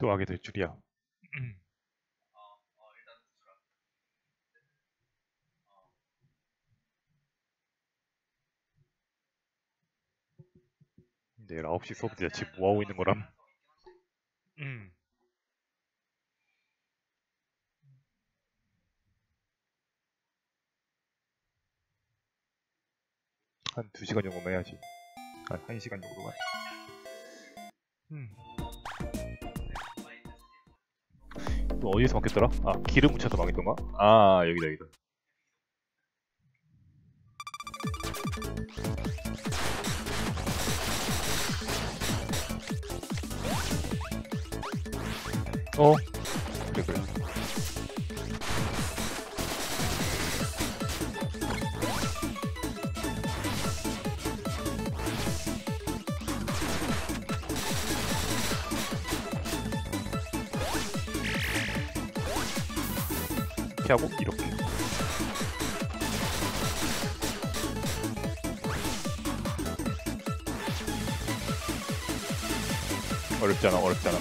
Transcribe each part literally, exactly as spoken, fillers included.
또 하게 될 줄이야. 내일 아홉 시 수업인데 지금 뭐하고 있는 거람? 음. 한 두 시간 정도만 해야지. 한 한 시간 정도만. 음. 또 어디서 막혔더라? 아, 기름 묻혀서 막혔던가? 아, 여기다, 여기다. 어? 그래, 그래. 이렇게 하고, 이렇게. 어렵잖아, 어렵잖아.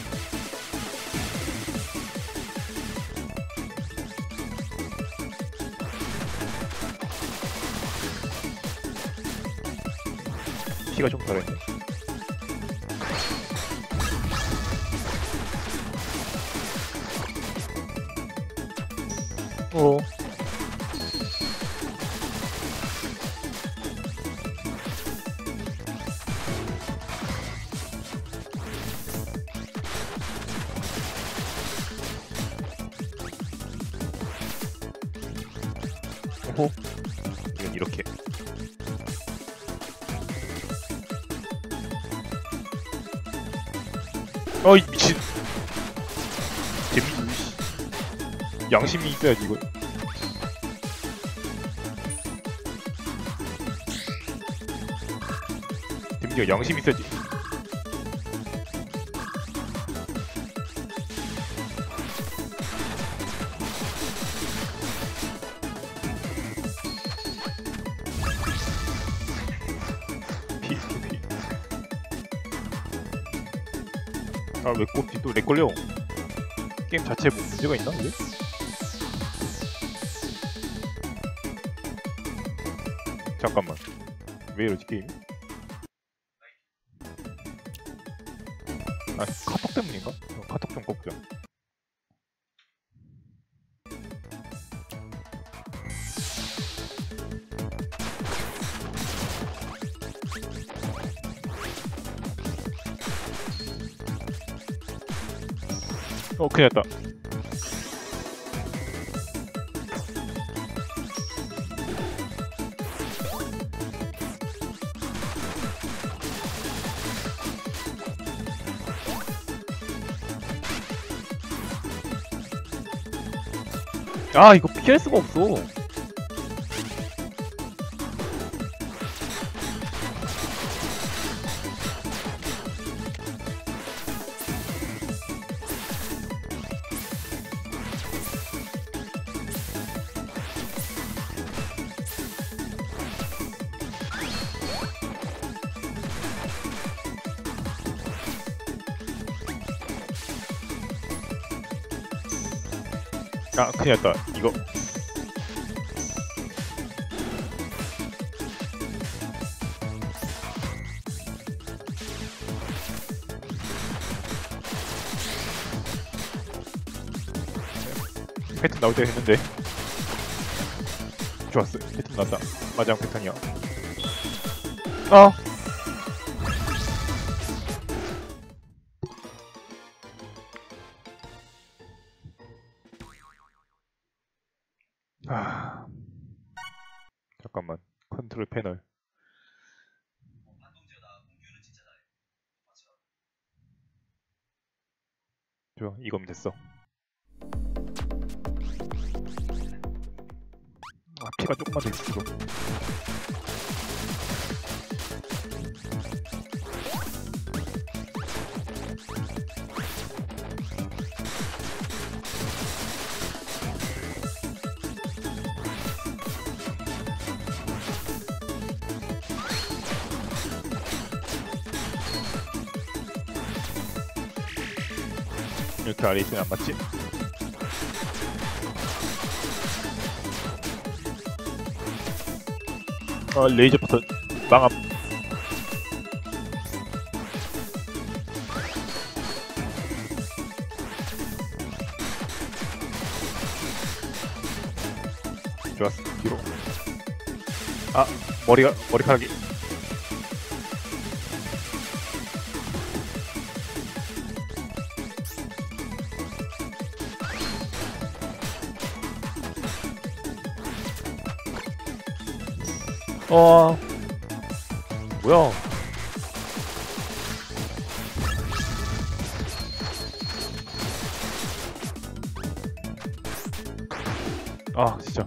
피가 좀 덜했네. 어. 오호. 이건 이렇게. 어이, 미친. 재미, 양심이 있어야지, 이거. 재미가 양심이 있어야지. 피, 피. 아, 왜 꼽지? 또 렉 걸려. 게임 자체에 뭐 문제가 있나, 이게? 잠깐만. 왜 이러지, 게임이? 아, 카톡 때문인가? 어, 카톡 좀 꼽자. 어, 큰일 났다. 아, 이거 피할 수가 없어. 아, 큰일 났다. 이거. 패턴 나올 때 했는데. 좋았어. 패턴 나왔다. 마지막 패턴이야. 아! 아. 잠깐만. 컨트롤 패널. 좋아, 이거면 됐어. 아, 피가 조금만 더 있어. 이렇게 아래 있으면 안 맞지? 어, 레이저 버튼 망함. 좋았어. 뒤로. 아, 머리가 머리카락이. 어, 뭐야? 아, 진짜.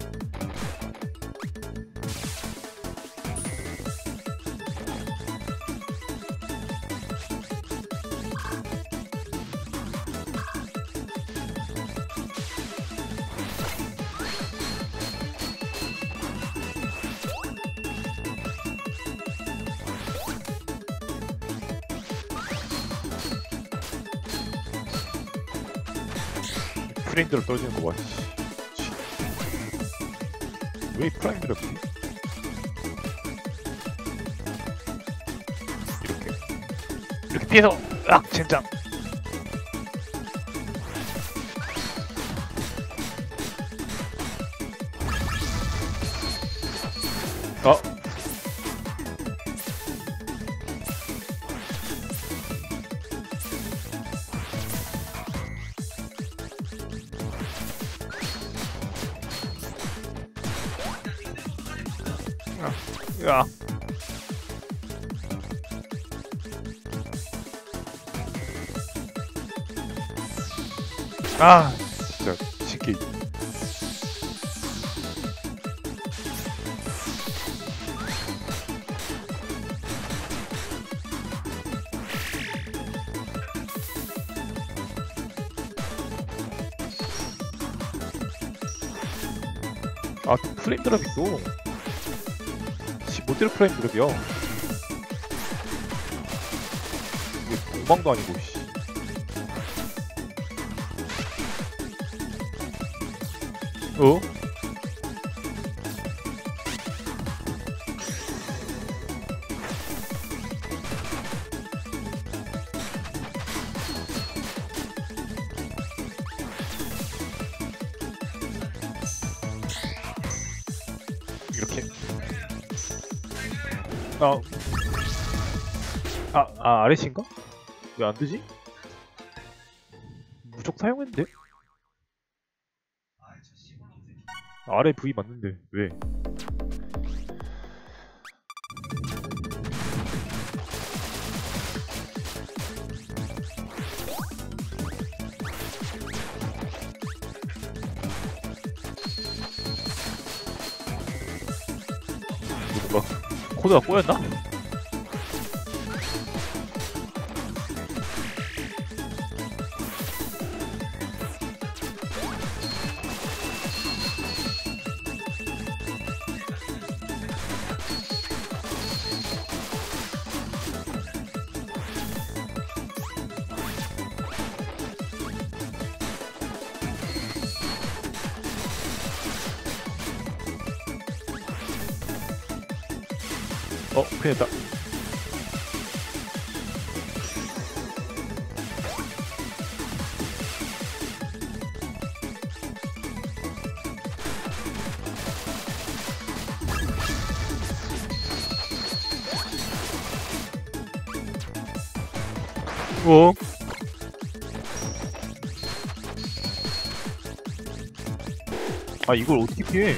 프레임대로 떨어지는 거 봐. 왜 프라임 드랍이지? 이렇게 이렇게 피해서 으악! 젠장! 어? 야. 아, 진짜 쉽게. 아, 또 프레임 드랍 있어. 모델 프레임 드랍이야. 이게 공방도 아니고, 씨. 어? 이렇게. 아, 아, 아, 아래신가? 왜 안 되지? 무적 사용했는데? 아래 V 맞는데, 왜? 뭔가 코드가 꼬였나? 어, 큰일 났다. 어? 아, 이걸 어떻게 피해?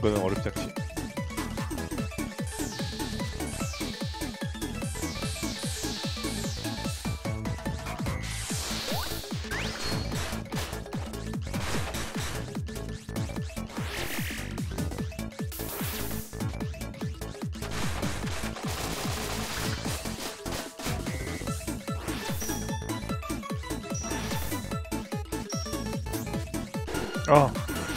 이거는 어렵지 않지. 아.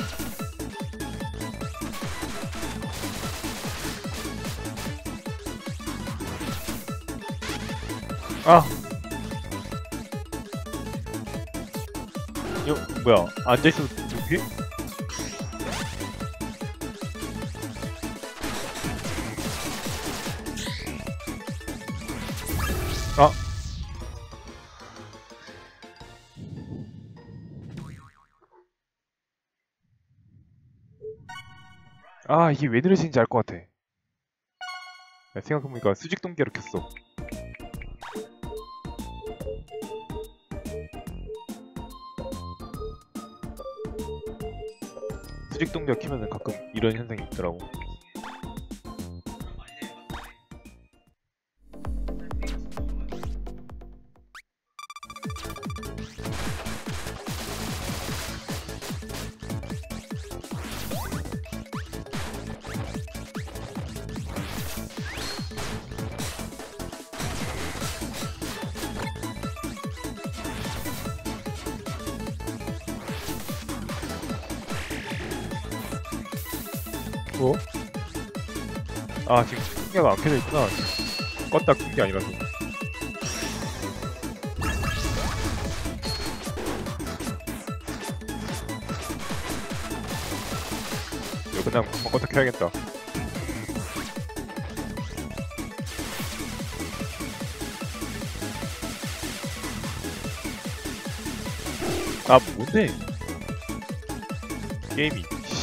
아. 이거 뭐야? 앉아있어도 여기? 아. 아, 이게 왜 느려지는지 알 것 같아. 야, 생각해보니까 수직 동기화를 켰어. 수직 동기화 키면은 가끔 이런 현상이 있더라고. 뭐? 아, 지금 풍계가 안 켜져 있구나. 껐다 끈 게 아니라서. 이거 그냥 한번 껐다 켜야겠다. 아, 뭔데? 게임이.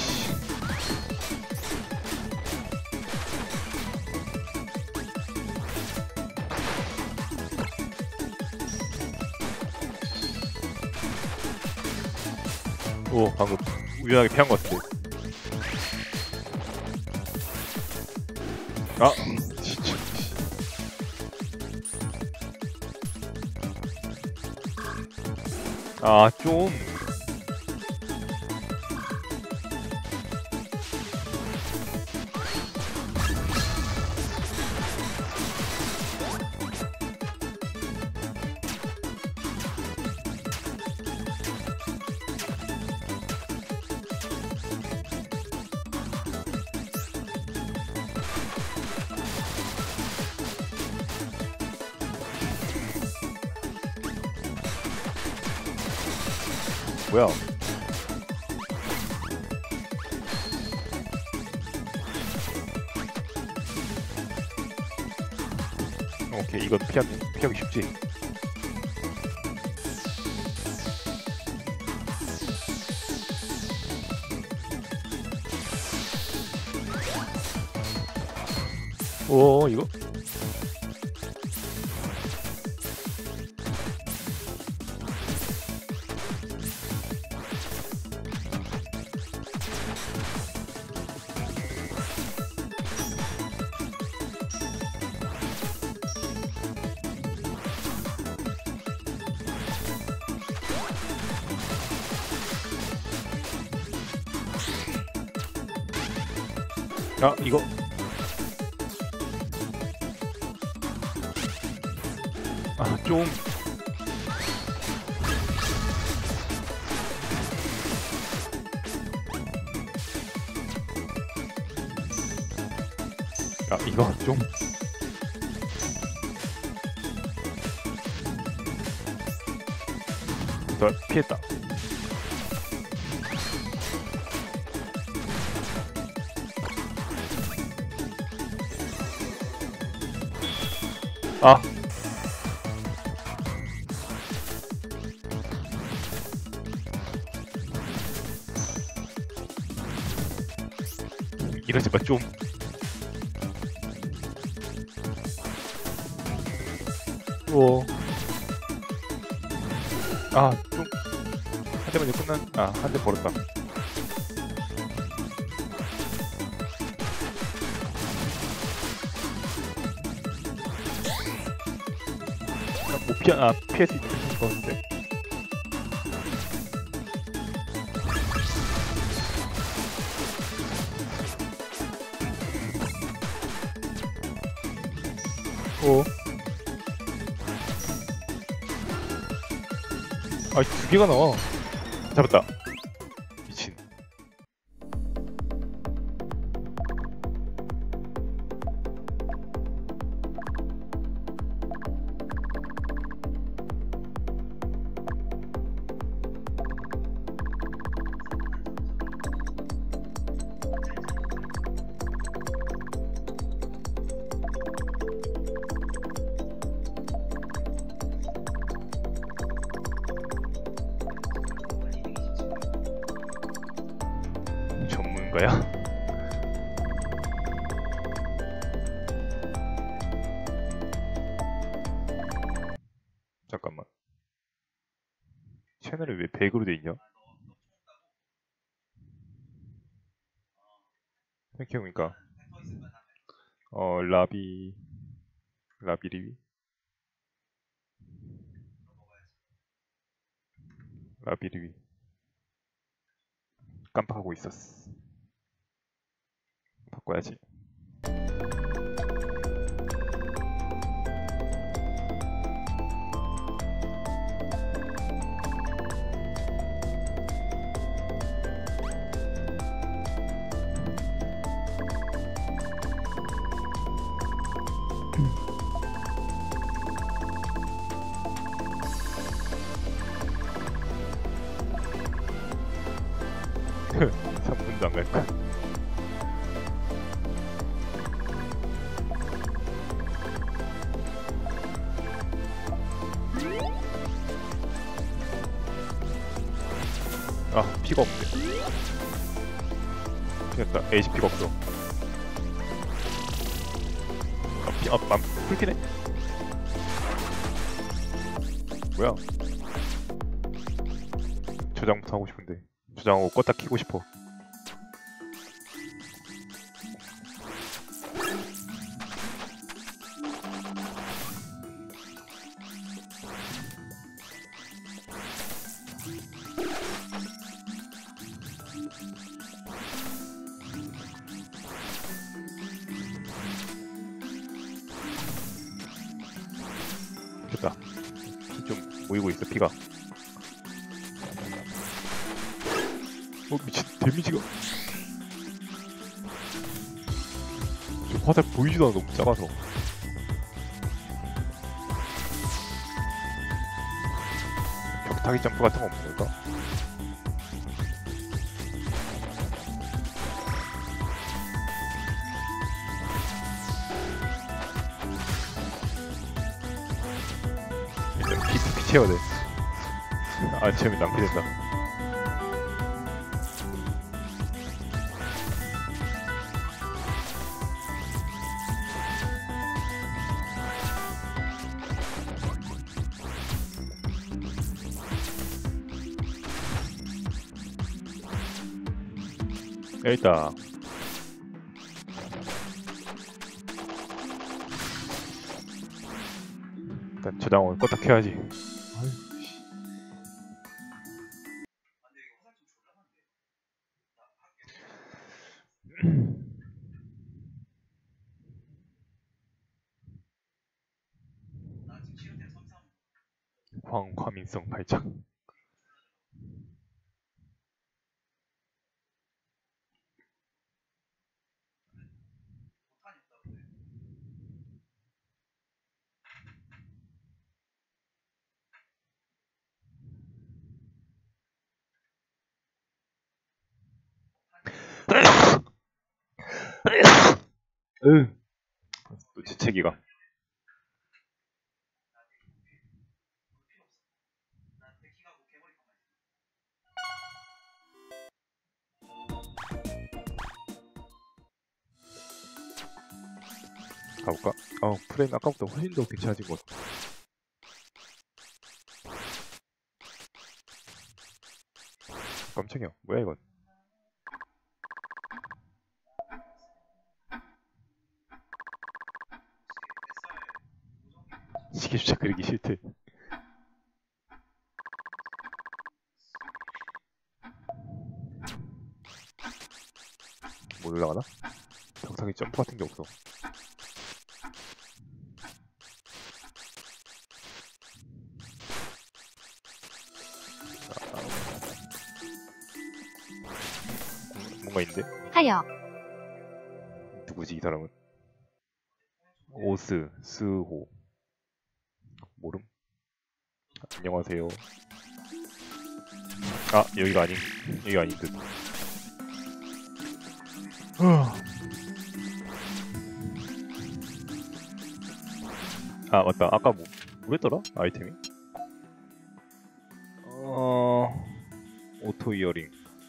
오, 방금 우연하게 피한 것 같은데. 아, 진짜. 아, 좀. 뭐야? 오케이, 이건 피하기, 피하기 쉽지. 오, 이거? 아, 이거. 아, 좀. 아, 이거 좀. 더 피했다. 아. 이러지 마, 좀. 오. 아, 좀. 한 대만 이제 끝난, 아, 한 대 벌었다. 뭐 피하, 아, 피할 수 있는 것 같은데. 오. 아, 두 개가 나와. 잡았다. 미친. 전문가야? 잠깐만. 채널이 왜 백으로 돼 있냐? 생각해보니까 어 라비 라비리비 라비리비 깜빡하고 있었어. 바꿔야지. 삼 분도 안 갈까? 아, 피가 없네. 됐다. 에이씨 피가 없어. 아, 피, 아, 맘, 풀피네? 뭐야? 저장부터 하고 싶은데. 저장하고 껐다 키고 싶어. 됐다. 피 좀 모이고 있어, 피가. 어, 미친, 데미지가. 저 화살 보이지도 않아, 너무 작아서. 벽타기 점프 같은 거 없는 걸까? 일단 피, 피 채워야 돼. 안 채우면 낭비된다. 여기 있다. 일단 저장을 껐다 켜야지. 광, 과민성 발작. 으, 또 재채기가. 가볼까? 어, 프레임 아까보다 훨씬 더 괜찮아진 것 같아. 깜짝이야. 뭐야, 이건? 시계주차 그리기 싫대. 뭐 올라가나? 정상에 점프 같은 게 없어. 아, 뭔가 있는데? 하여. 누구지 이 사람은? 오스 스호 모름? 안녕하세요. 아 여기가 아닌 여기가 아닌 듯. 아 맞다 아까 뭐 뭐랬더라 아이템이? 어 오토 이어링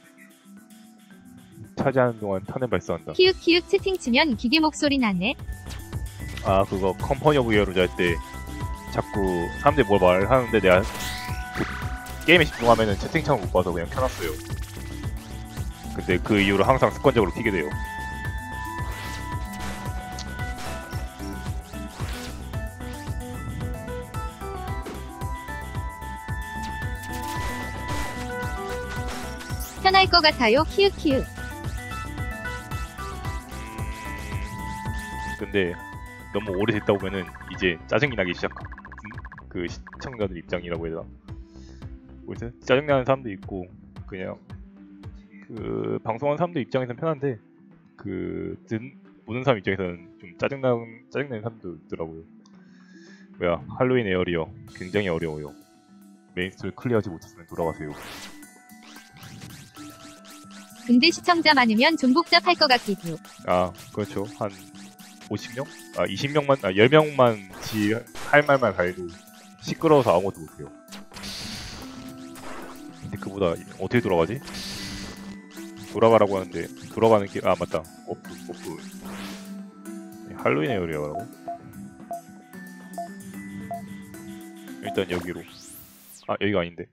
차지하는 동안 탄을 발사한다. 키읔 키읔 채팅 치면 기계 목소리 나네. 아 그거 컴퍼니 오브 히어로즈 할 때 자꾸 사람들이 뭘 말하는데 내가 그 게임에 집중하면은 채팅창을 못 봐서 그냥 켜놨어요. 근데 그 이후로 항상 습관적으로 키게 돼요. 편할 것 같아요. 키읔 키읔. 근데 너무 오래됐다 보면은 이제 짜증이 나기 시작한 그 시청자들 입장이라고 해야 되나? 그래서 짜증나는 사람도 있고 그냥 그 방송하는 사람들 입장에서는 편한데 그 듣, 보는 사람 입장에서는 좀 짜증나는 짜증나는 사람도 있더라고요. 뭐야 할로윈 에어리어 굉장히 어려워요. 메인 스토리 클리어하지 못했으면 돌아가세요. 근데 시청자 많으면 좀 복잡할 것 같기도. 아 그렇죠. 한 오십 명? 아 이십 명만 아 십 명만 지 할 말만 다 해도 시끄러워서 아무것도 못해요. 근데 그보다 어떻게 돌아가지? 돌아가라고 하는데 돌아가는 길 아 맞다 어프 어프 할로윈 에어리어라고? 일단 여기로 아 여기가 아닌데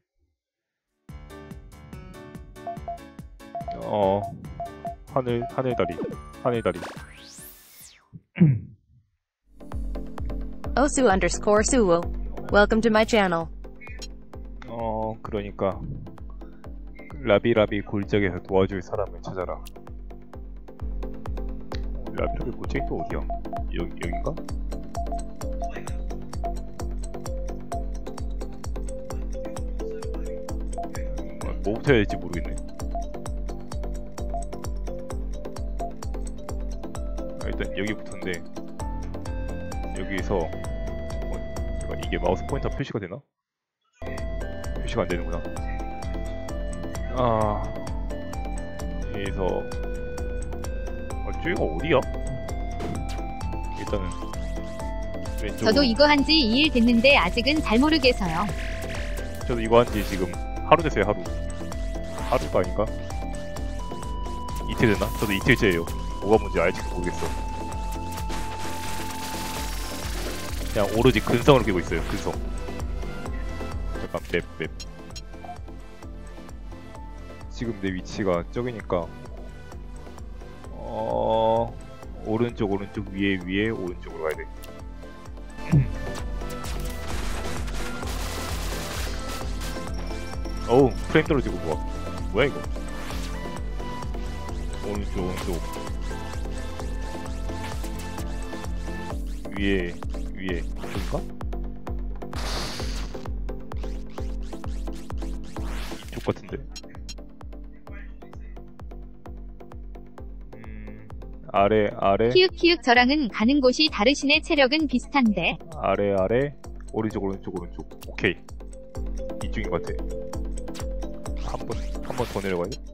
어 하늘 하늘다리 하늘다리 Osu underscore Suwu. Welcome to my channel. 어 그러니까 라비라비 골짜기에서 도와줄 사람을 찾아라. 라비라비 골짜기 또 어디야? 여기 여긴가? 음, 뭐부터 해야 될지 모르겠네. 아, 일단 여기부터인데 여기서 어, 잠깐, 이게 마우스 포인터 표시가 되나? 표시가 안 되는구나. 아 여기서 아 저기가 어디야? 일단은 왼쪽으로. 저도 이거 한지 이 일 됐는데 아직은 잘 모르겠어요. 저도 이거 한지 지금 하루 됐어요. 하루 하루가 아닌가? 이틀 됐나? 저도 이틀째예요. 뭐가 뭔지 알지도 모르겠어. 그냥 오로지 근성으로 끼고 있어요. 근성. 잠깐 맵 맵. 지금 내 위치가 저기니까 어 오른쪽 오른쪽 위에 위에 오른쪽으로 가야 돼. 어우 프레임 떨어지고 뭐야 뭐야 이거. 오른쪽 오른쪽 위에 위에 이쪽인가? 이쪽 같은데. 음 아래 아래 키읔 키읔 저랑은 가는 곳이 다르시네. 체력은 비슷한데. 아래 아래 오른쪽 오른쪽 오른쪽. 오케이 이쪽인 것 같아. 한 번 한 번 더 내려가야 돼.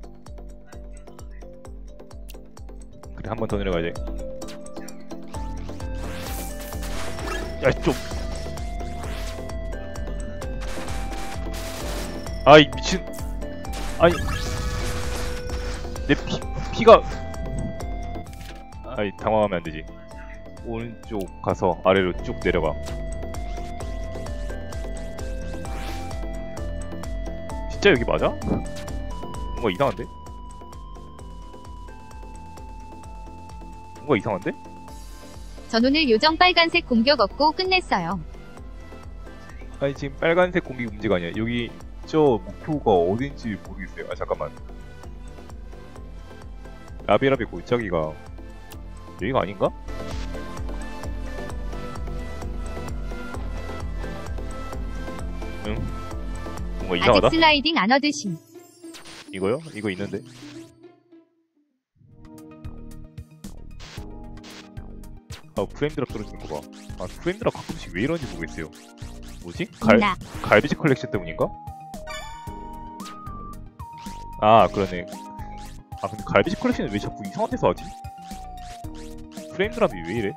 그래 한 번 더 내려가야 돼. 야 좀 아이 미친 아니 내 피 피가 아이 당황하면 안 되지. 오른쪽 가서 아래로 쭉 내려가. 진짜 여기 맞아? 뭔가 이상한데? 뭔가 이상한데? 전 오늘 요정 빨간색 공격 얻고 끝냈어요. 아니 지금 빨간색 공기 문제가 아니야. 여기 저 목표가 어딘지 모르겠어요. 아 잠깐만. 라비라비 골짜기가 여기가 아닌가? 응? 뭔가 이상하다? 아직 슬라이딩 안 얻으심. 이거요? 이거 있는데? 아 프레임 드랍 떨어지는 거 봐. 아 프레임 드랍 가끔씩 왜 이런지 모르겠어요. 뭐지? 갈, 나. 갈비지 컬렉션 때문인가? 아 그러네. 아 근데 갈비지 컬렉션은 왜 자꾸 이상한 데서 하지? 프레임 드랍이 왜 이래?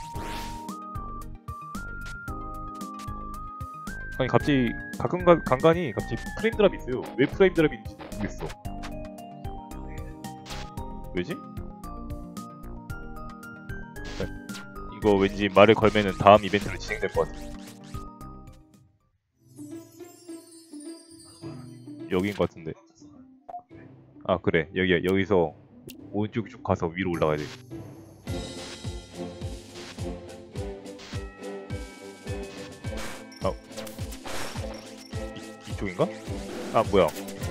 아니 갑자기 가끔 가, 간간히 갑자기 프레임 드랍이 있어요. 왜 프레임 드랍이 있는지 모르겠어. 왜지? 이거 왠지 말을 걸면은 다음 이벤트로 진행될 것 같아. 여기인 것 같은데. 아 그래 여기야. 여기서 오른쪽 쭉 가서 위로 올라가야 돼. 아 이, 이쪽인가? 아 뭐야?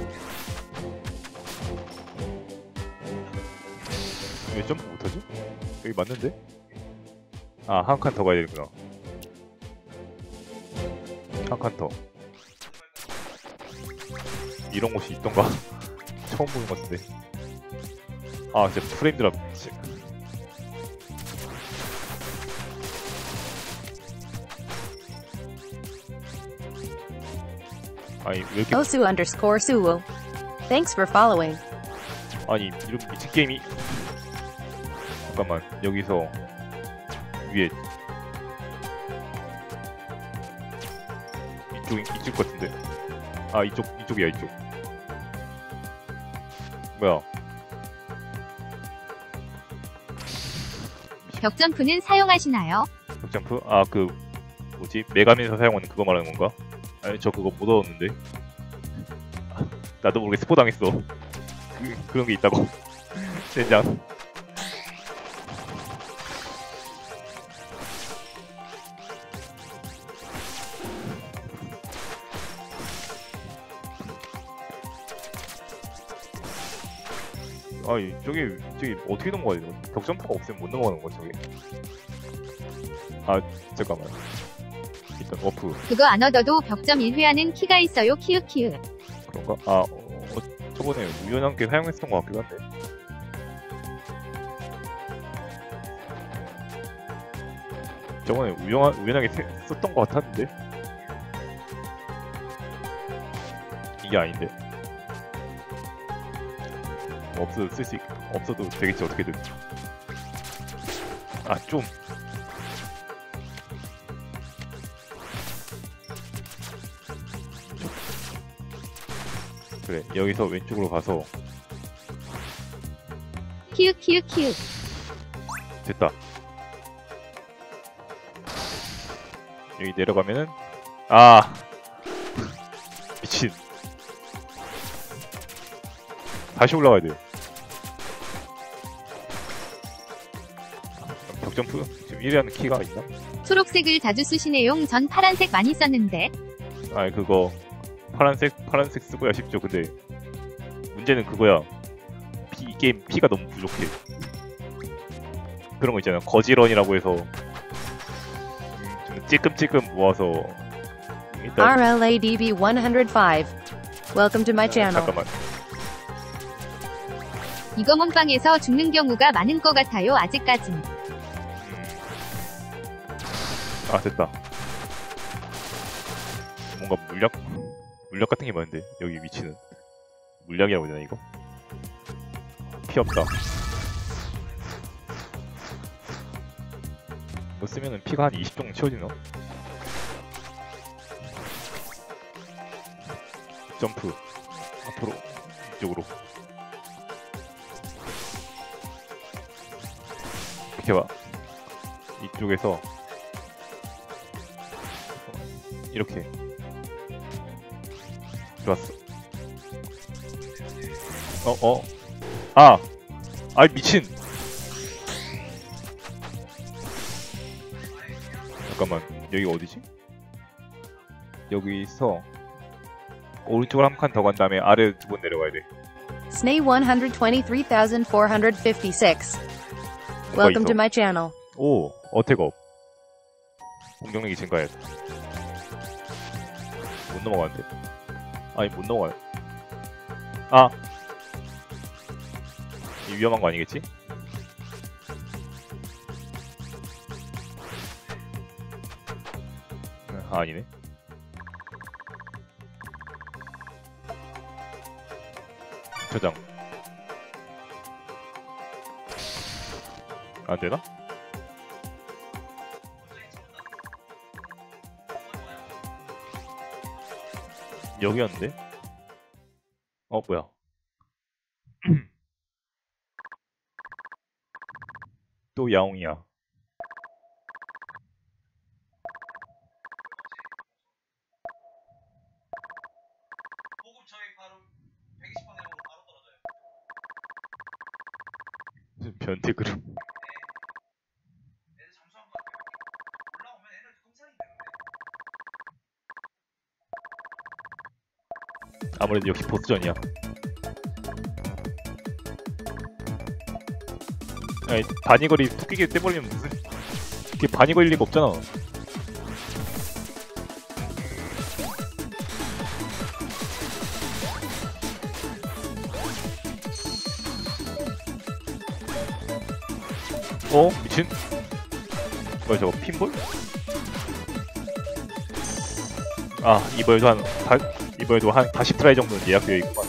왜 점프 못하지? 여기 맞는데? 아 한 칸 더 가야 되는구나. 한 칸 더. 이런 곳이 있던가? 처음 보는 것 같은데. 아 진짜 프레임 드랍. 아니 왜 이렇게 Osu underscore Suwo. Thanks for following. 아니 이런 미친 게임이. 잠깐만 여기서 위에 이쪽 이쪽 같은데. 아 이쪽 이쪽이야 이쪽. 뭐야? 벽점프는 사용하시나요? 벽점프? 아 그 뭐지? 메가맨에서 사용하는 그거 말하는 건가? 아니 저 그거 못 얻었는데. 나도 모르게 스포 당했어. 그, 그런 게 있다고. 젠장. 아, 저기, 저기, 어떻게 넘어가야 돼? 벽점프가 없으면 못 넘어가는 거야, 저기. 아, 잠깐만. 일단, 워프. 그거 안 얻어도 벽점 일 회 하는 키가 있어요. 키읔키읔. 그런가? 아, 어, 어, 저번에 우연하게 사용했었던 것 같기도 한데. 저번에 우연, 우연하게 세, 썼던 것 같았는데? 이게 아닌데. 없어도 쓸 수, 있, 없어도 되겠지, 어떻게든. 아, 좀. 그래, 여기서 왼쪽으로 가서. 키읔키읔키읔. 됐다. 여기 내려가면은, 아! 미친. 다시 올라가야 돼요. 벽점프? 지금 일 위 하는 키가 있나? 초록색을 자주 쓰시네요. 전 파란색 많이 썼는데. 아니 그거 파란색 파란색 쓰고야 쉽죠. 근데 문제는 그거야. 피, 이 게임 피가 너무 부족해. 그런 거 있잖아. 거지런이라고 해서 음, 좀 찔끔찔끔 모아서 일단 R L A D B one oh five. Welcome to my 아, channel. 잠깐만. 이거 몸빵에서 죽는 경우가 많은 것 같아요. 아직까진. 음. 아 됐다. 뭔가 물약 물약 같은 게 많은데 여기 위치는 물약이라고 해야 되나 이거? 피 없다. 이거 쓰면은 피가 한 이십 정도 채워지나? 점프 앞으로 이쪽으로 이렇게 봐. 이쪽에서 이렇게 좋았어. 어 어. 아, 아이 미친. 잠깐만, 여기 어디지? 여기서 오른쪽으로 한 칸 더 간 다음에 아래로 두 번 내려가야 돼. S N A one hundred twenty-three thousand four hundred fifty-six. 뭐가 Welcome 있어? to my channel. 오, 어택업. 공격력이 증가해. 못 넘어가는데? 아니, 못 넘어가네. 아! 이 위험한 거 아니겠지? 아, 아니네. 저장. 안 되나? 여기였는데? 어, 뭐야? 또 야옹이야. 보급 저희 바로 백이십 방향으로 바로 떨어져요. 무슨 변태 그룹. 애들 잠수한 거 같아요. 올라오면 애들 끔살이 되는데. 아무래도 역시 보스전이야. 아니, 바니걸이 토끼게 떼버리면 무슨 이게 바니 걸릴 리가 없잖아. 어? 미친? 뭐야 저거 핀볼? 아 이번에도 한 다, 이번에도 한 사십 트라이 정도는 예약되어 있구만.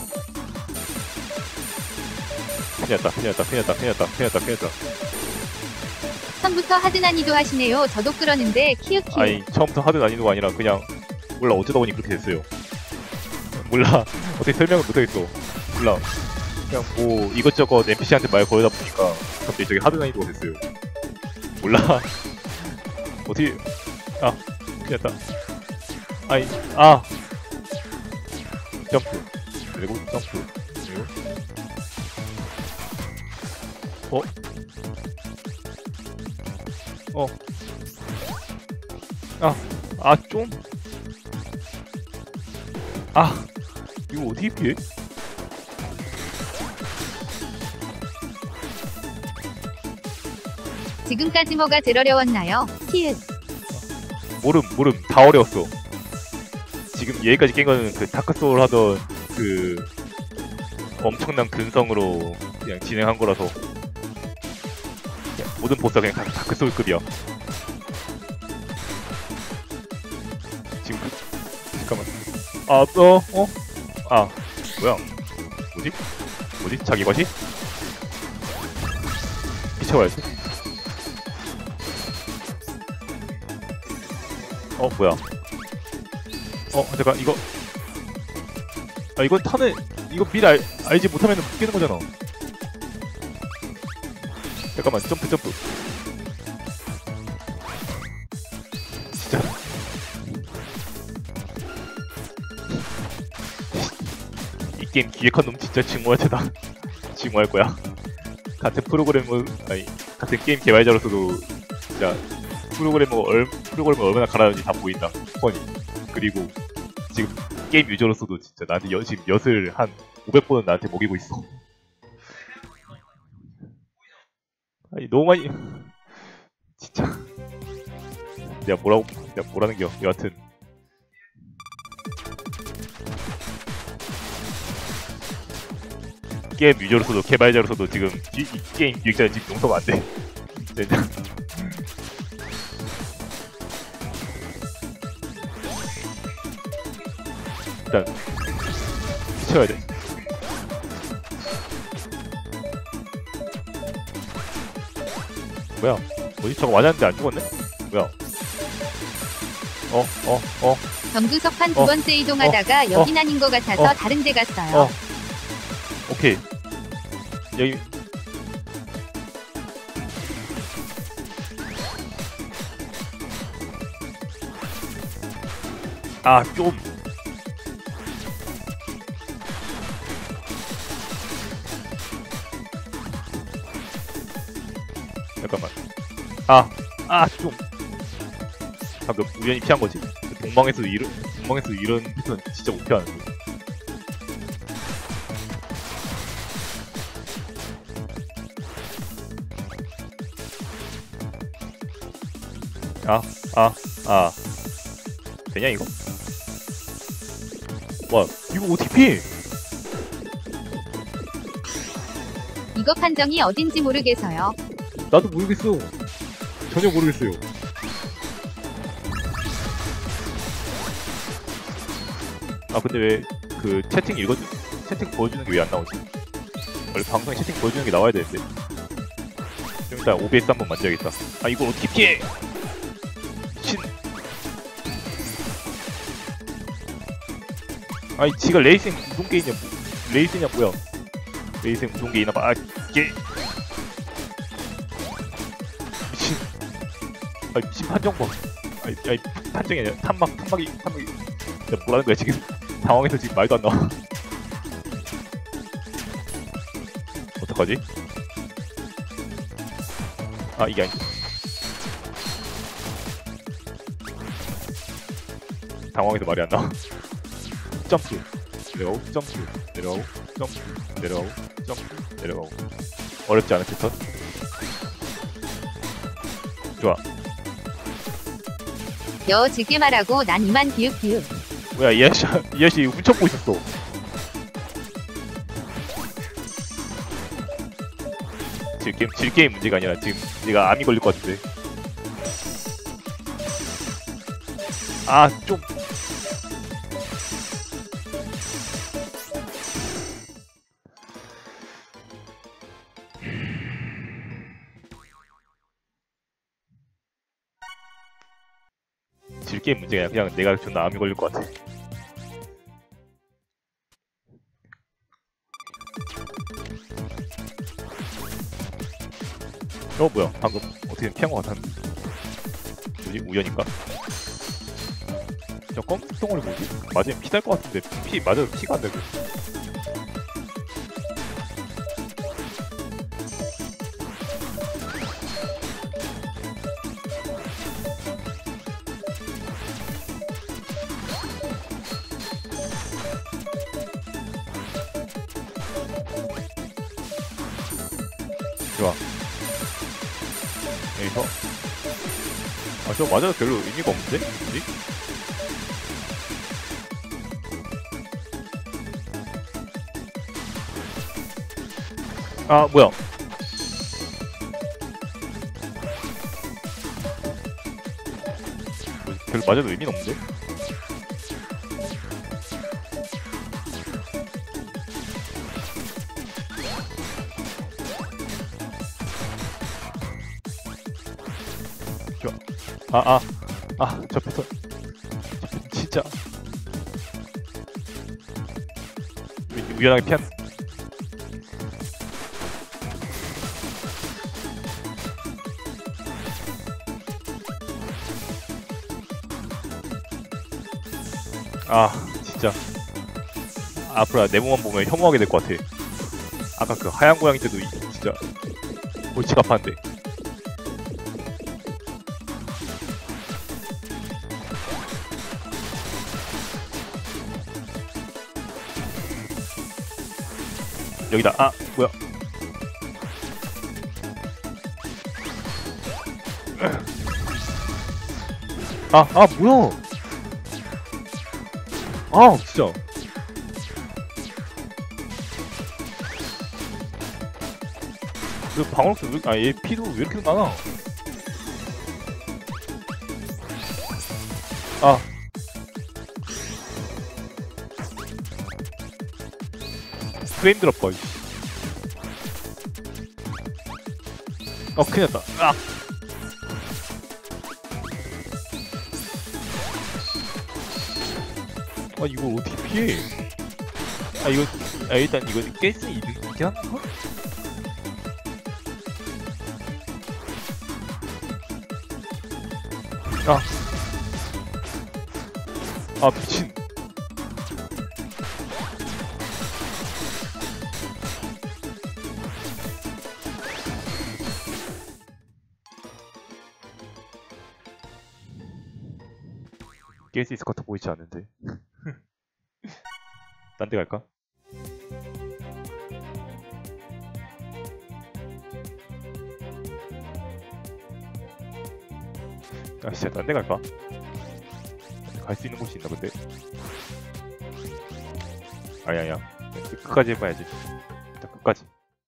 큰일 났다 큰일 났다 큰일 났다 큰일 났다 큰일 났다 큰일 났다. 처음부터 하드 난이도 하시네요. 저도 그러는데 키읔키읔. 아니 처음부터 하드 난이도가 아니라 그냥 몰라 어쩌다 보니 그렇게 됐어요. 몰라 어떻게 설명을 못하겠어. 몰라 그냥 뭐 이것저것 엔피씨한테 말 걸다 보니까 갑자기 저기 하드 난이도가 됐어요. 몰라 어떻게 아 큰일 났다. 아이 아 점프 그리고 점프 그리고 어? 어. 아, 아, 좀. 아, 이거 어떻게 피해? 지금까지 뭐가 들어려웠나요? 키읔. 모름, 모름. 다 어려웠어. 지금 여기까지 깬 거는 그 다크소울 하던 그 엄청난 근성으로 그냥 진행한 거라서 그냥 모든 보스가 그냥 다 다크소울급이야. 지금 그, 잠깐만. 아, 어, 어? 아, 뭐야? 뭐지? 뭐지? 자기 맛이? 미쳐봐야지. 어, 뭐야? 어, 잠깐, 이거. 아, 이건 타는, 이거 미리 알, 알지 못하면 못 깨는 거잖아. 잠깐만, 점프, 점프. 진짜. 이 게임 기획한 놈 진짜 증오할 테다. 증오할 거야. 같은 프로그래머, 아니, 같은 게임 개발자로서도 진짜 프로그래머, 얼, 프로그래머 얼마나 가라앉는지 다 보인다. 뻔히. 그리고 지금 게임 유저로서도 진짜 나한테 여, 지금 엿을 한 오백 번은 나한테 먹이고 있어. 아니 너무 많이 진짜 내가 뭐라고 내가 뭐라는겨. 여하튼 게임 유저로서도 개발자로서도 지금 이, 이 게임 기획자는 지금 용서가 안 돼. 진짜. 일단 미쳐야 돼. 뭐야? 어디 저거 맞았는데 안 죽었네? 뭐야? 어, 어, 어, 경주석판 두 어. 번째 이동하다가 여긴 아닌 것 같아서 어. 다른 데 갔어요. 어. 오케이. 여기. 아, 좀. 잠깐만. 아, 아, 좀. 방금 우연히 피한 거지. 동방에서 이런 동방에서 이런 패턴 진짜 못 피하는데. 아, 아, 아. 되냐 이거? 와, 이거 어떻게 피해? 이거 판정이 어딘지 모르겠어요. 나도 모르겠어. 전혀 모르겠어요. 아 근데 왜 그 채팅 읽어 채팅 보여주는 게 왜 안 나오지? 원래 방송에 채팅 보여주는 게 나와야 되는데. 좀 이따 오비에스 한번 만져야겠다. 아 이걸 어떻게 피해? 미친. 아이 지가 레이싱 우동게이냐 뭐, 레이스냐 뭐야? 레이싱 우동게이나 봐. 아 이게 미친. 아 미친 판정 봐. 아이 아이 판정이 아니라 탐막 탐막이 탐막이. 야 뭐라는 거야 지금? 당황해서 지금 말도 안 나와. 어떡하지? 아 이게 아니. 당황해서 말이 안 나와. 점프 내려오고 점프 내려오고 점프 내려오고 점프 내려오고. 어렵지 않은 패턴. 좋아. 여 즐게 말하고 난 이만 비읍비읍. 뭐야 이 아저씨 이 아저씨 훔쳐보고 있었어. 질게임 질게임 문제가 아니라 지금 내가 암이 걸릴 것 같은데. 아 좀. 질게임 문제가 아니라 그냥 내가 존나 암이 걸릴 것 같아. 어 뭐야 방금 어떻게 피한 것 같았는데. 뭐지 우연인가? 저 검색 덩어리 뭐지? 맞으면 피 날 것 같은데 피 맞아도 피가 안 되고. 좋아. 여기서 아 저거 맞아도 별로 의미가 없는데? 뭐지? 아 뭐야 뭐, 별로 맞아도 의미는 없는데? 좋아. 아, 아, 아, 저 패턴. 저 패턴 진짜. 우- 우연하게 피한. 아, 진짜. 앞으로 내 몸만 보면 혐오하게 될 것 같아. 아까 그 하얀 고양이 때도 이- 진짜 골치가 아팠는데. 여기다. 아 뭐야. 아 아 뭐야. 아 진짜. 그 방어력도 왜, 아, 얘 피도 왜 이렇게 많아? 아. 프레임 드랍 봐. 어, 큰일 났다. 아! 아, 이걸 어떻게 피해? 아, 이거, 아, 일단 이거 깰 수 있긴 한가? 아. 아, 미친. 깰 수 있을 것 같아 보이지 않는데. 딴 데 갈까? 아 진짜 딴 데 갈까? 갈 수 있는 곳이 있나 근데? 아니 아니야. 끝까지 해봐야지. 일단 끝까지.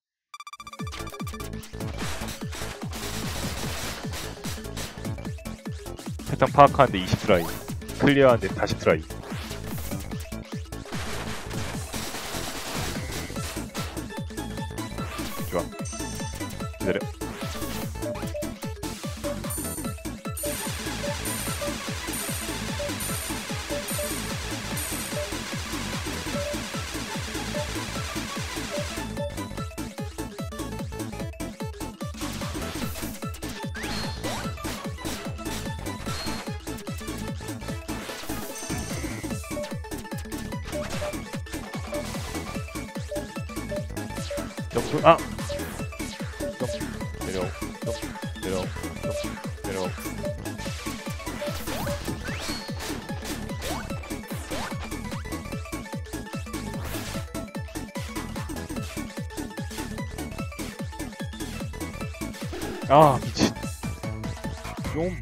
패턴 파악하는데 이십 트라이, 클리어하는데 사십 트라이. 좋아. 기다려. 점프, 아! 점프, 내려, 점프, 내려, 점프, 내려. 아, 미친. 좀.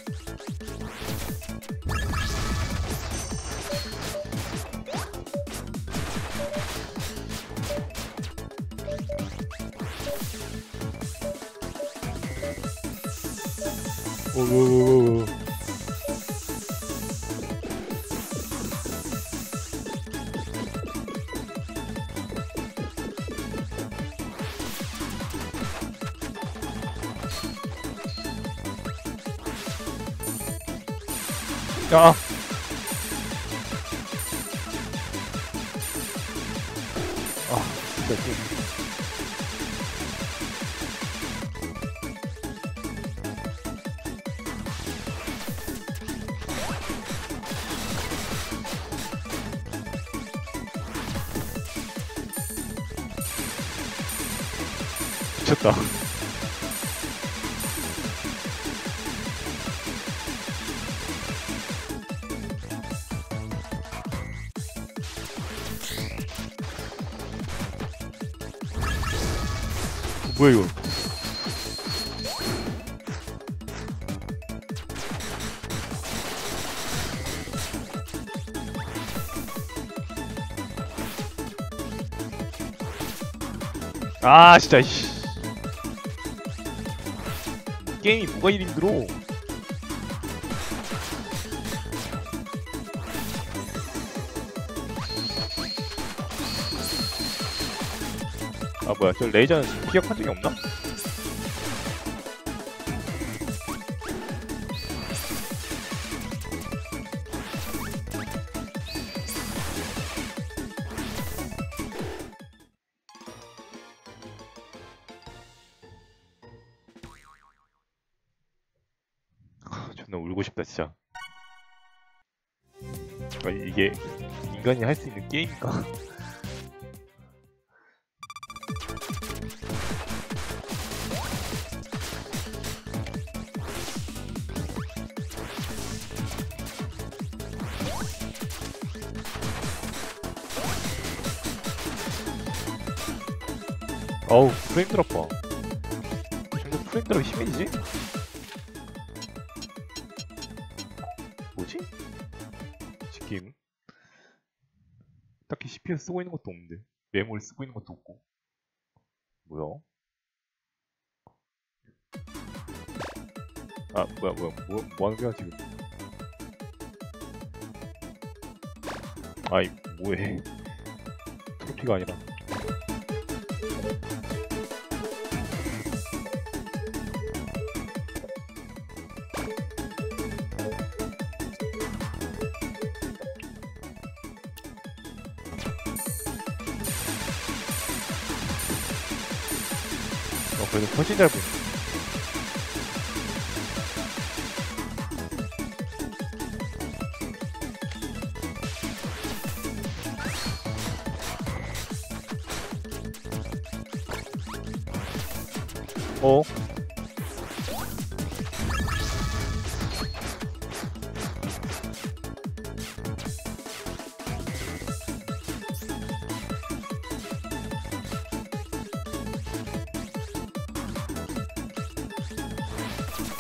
오오오오. 야. 아, 진짜 좀. 미쳤다. 뭐야 이거? 아 진짜 씨. 게임이 뭐가 이리 힘들어? 아 뭐야 저 레이저는 피격한 적이 없나? 존나 울고 싶다 진짜. 아니 이게 인간이 할 수 있는 게임인가? 어우 프레임 드랍 봐. 점점 프레임 드랍이 심해지지? 뭐지? 이 게임은? 딱히 씨피유 쓰고 있는 것도 없는데 메모리 쓰고 있는 것도 없고 뭐야? 아 뭐야 뭐야 뭐, 뭐 하는 거야 지금? 아이 뭐해 트로피가 아니라 어 그래도 훨씬 잘 보인다. 어?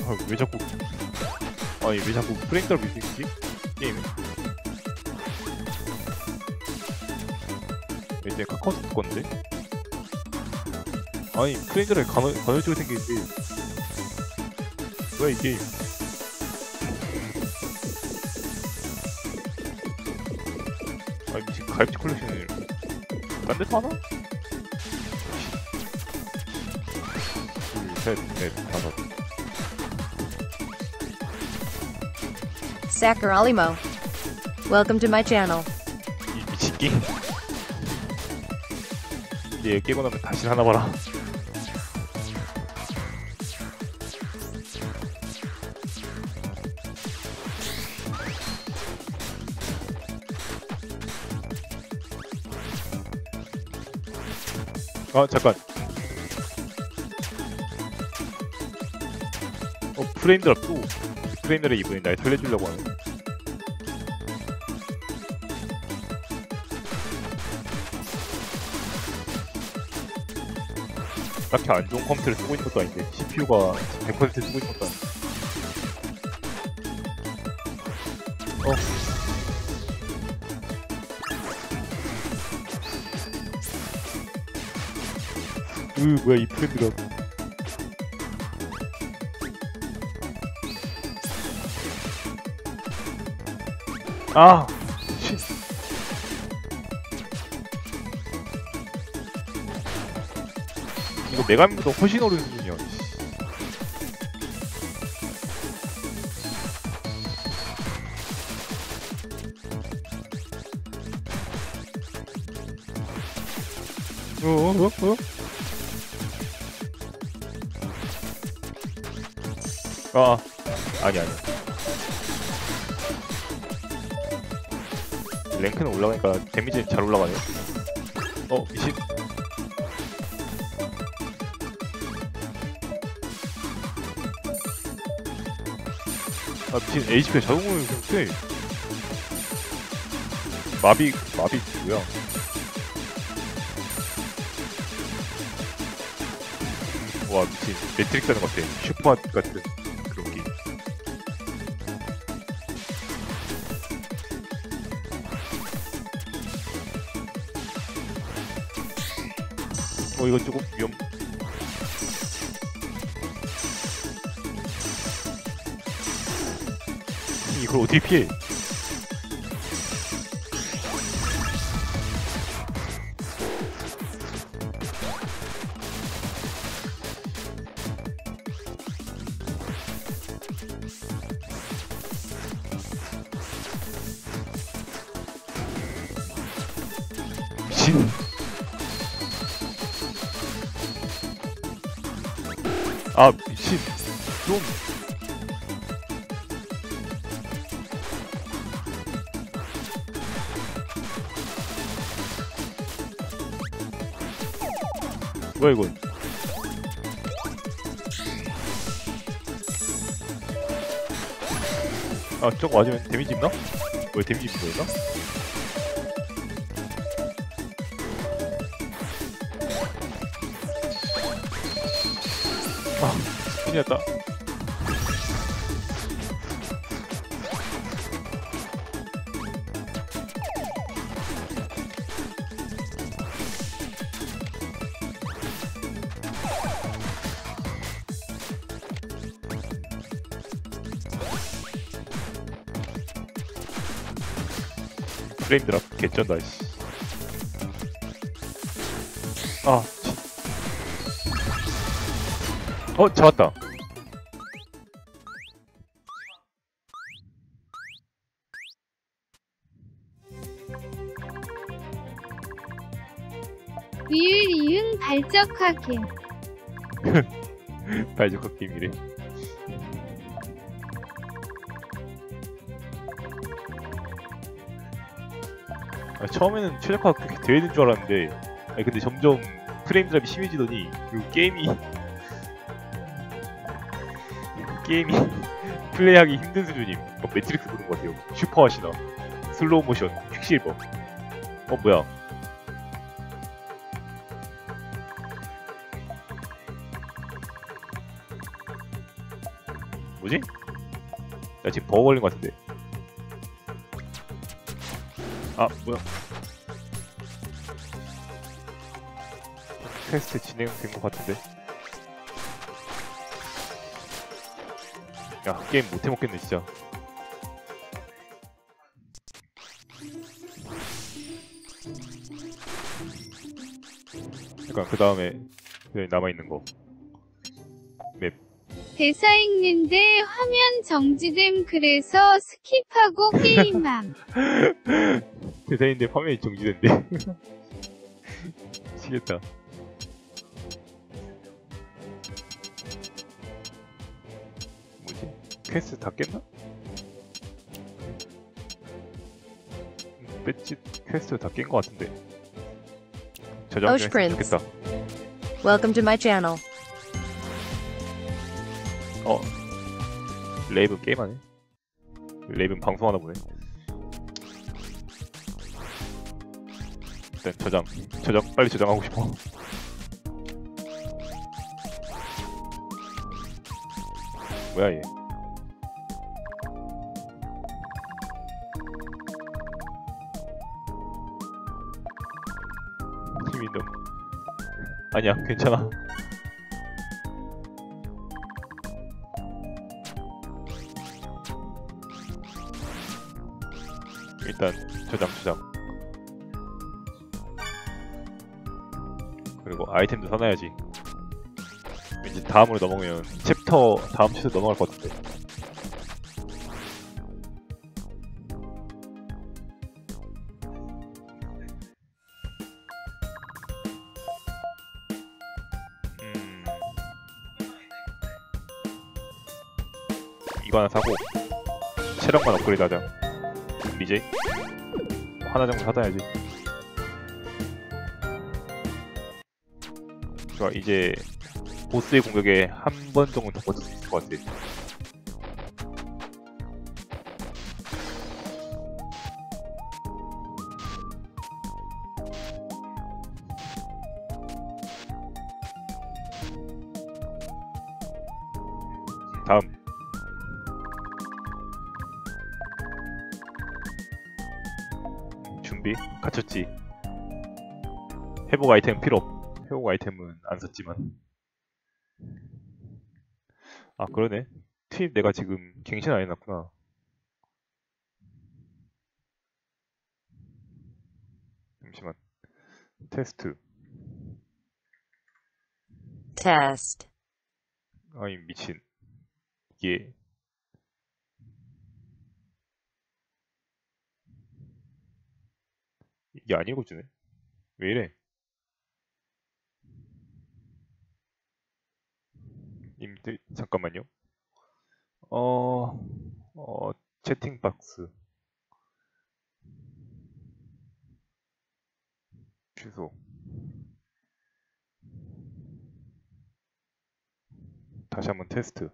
아, 왜 자꾸 아니 왜 자꾸 프레임 드랍이 생기지? 게임에 이제 카카오톡 건데? 아니 프레임 드랍이 간헐, 간헐적으로 생기는데 뭐야 이 게임. 아니 미친 가입지 컬렉션을 딴 데서 하나? 둘, 셋, 넷, 다섯. Sakuralimo. Welcome to my channel. 이 미친 게임. 이제 깨고 나면 다시 하나 봐라. 아 잠깐. 어 프레임 드랍 또 프레임 드랍 이번에 날 살려주려고 하네. 딱히 안 좋은 컴퓨터를 쓰고 있는 것도 아닌데 씨피유가 백 퍼센트 쓰고 있는 것도 아닌데. 어. 으 뭐야 이 프레임 드랍. 아! 씨. 이거 메가민보다 훨씬 어려운 수준이야. 어, 어, 어? 아, 아니, 아니. 랭크는 올라가니까 데미지는 잘 올라가네. 어, 미친. 아, 미친. 에이치피가 자동으로 돼. 마비, 마비 뭐야? 와, 미친. 매트릭스 하는 것 같아. 슈퍼 같은 그런 게임. 어, 이거 조금 위험. 이걸 어떻게 피해? 미친. 아 미친. 좀. 뭐야 이건? 아 저거 맞으면 데미지 있나? 왜 데미지 있는 거였나? 아 큰일 났다. 프레임 드랍 개쩐다 씨. 아 진... 어 잡았다. 이을 이응 발적하게. 발적학 게임이래. 아, 처음에는 최적화가 그렇게 되는 줄 알았는데 아니 근데 점점 프레임 드랍이 심해지더니 그리고 게임이 게임이 플레이하기 힘든 수준임. 어, 매트릭스 보는 것 같아요. 슈퍼하시나 슬로우 모션 퀵실버. 어 뭐야? 뭐지? 나 지금 버거 걸린 것 같은데. 아 뭐야? 퀘스트 진행된 것 같은데. 야 게임 못 해먹겠네 진짜. 그러니까 그 다음에 남아 있는 거. 맵. 대사 읽는데 화면 정지됨 그래서 스킵하고 게임함. 대사인데 화면이 정지된대. 미치겠다. 뭐지? 퀘스트 다 깼나? 음, 배지 퀘스트 다 깬 거 같은데. 저장 좀 Osh 했으면 Prince. 좋겠다. Welcome to my channel. 어, 레이븐 게임하네. 레이븐 방송하나 보네. 일단 저장, 저장 빨리 저장하고 싶어. 뭐야 얘? 힘이 너무. 아니야, 괜찮아. 일단 저장 저장. 그리고 아이템도 사놔야지. 왠지 다음으로 넘어가면 챕터 다음 챕터 넘어갈 것 같은데. 음... 이거 하나 사고 체력만 업그레이드 하자. 리제이? 하나 정도 사다야지. 좋아, 이제 보스의 공격에 한 번 정도 더 버틸 수 있을 것 같아. 다음. 준비? 갇혔지. 회복 아이템 필요 없. 회복 아이템은 안 샀지만. 아 그러네. 투입 내가 지금 갱신 안 해놨구나. 잠시만. 테스트. Test. 아이 미친. 이게 이게 안 읽어주네. 왜 이래? 님들 잠깐만요. 어, 어 채팅 박스 취소. 다시 한번 테스트.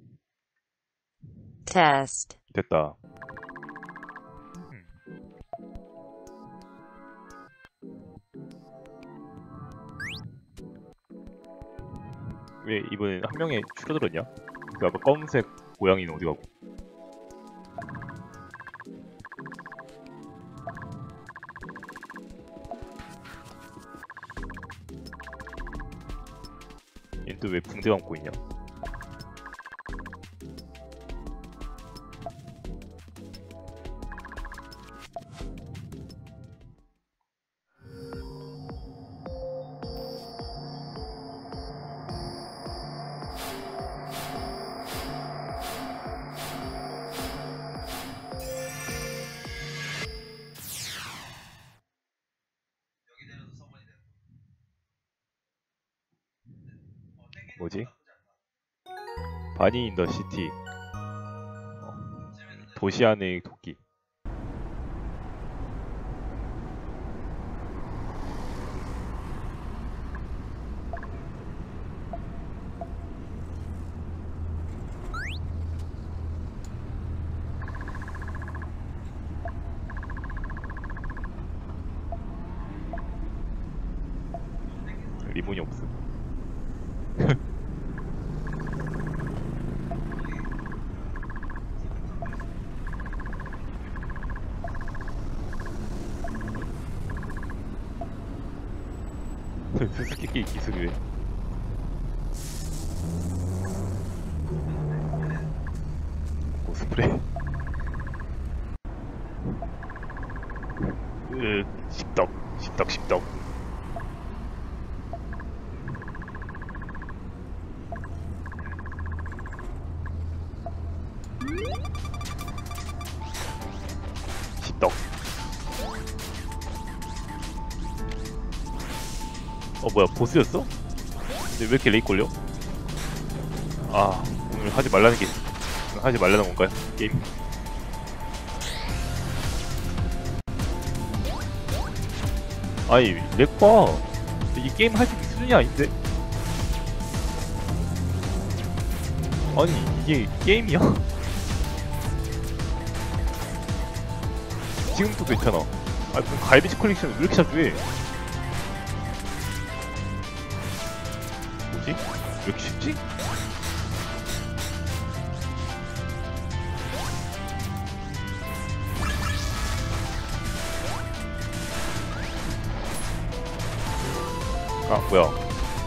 Test. 됐다. 음. 왜 이번엔 한 명이 줄어들었냐? 그 아까 검은색 고양이는 어디 가고? 얘는 또 왜 붕대 감고 있냐? 여기 내려서 서버니 되는 거. 어, 땡기는 뭐지? 거 나쁘지 않다. 바니 인 더 시티. 재밌는데. 도시 안의 토끼. 리본이 없음. 수수께끼 기술이래. 코스프레. 으, 십덕, 십덕, 십덕. 십덕. 어 뭐야 보스였어? 근데 왜 이렇게 레이 걸려? 아 오늘 하지 말라는 게 하지 말라는 건가요? 게임? 아니 렉 봐. 이 게임 할 수 있는 수준이 아닌데? 아니 이게 게임이야? 지금도 괜찮아. 아 무슨 갈비지 컬렉션을 왜 이렇게 자주 해? 뭐지? 왜 이렇게 쉽지? 아 뭐야?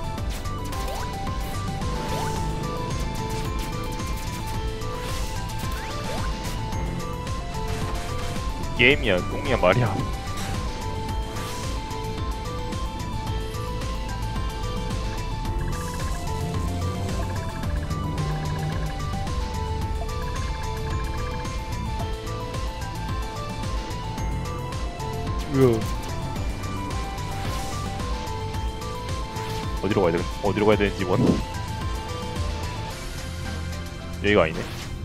게임이야, 똥이야 말이야. 으아. 어디로 가야 돼? 어디로 가야 되는지 원. 여기가 아니네.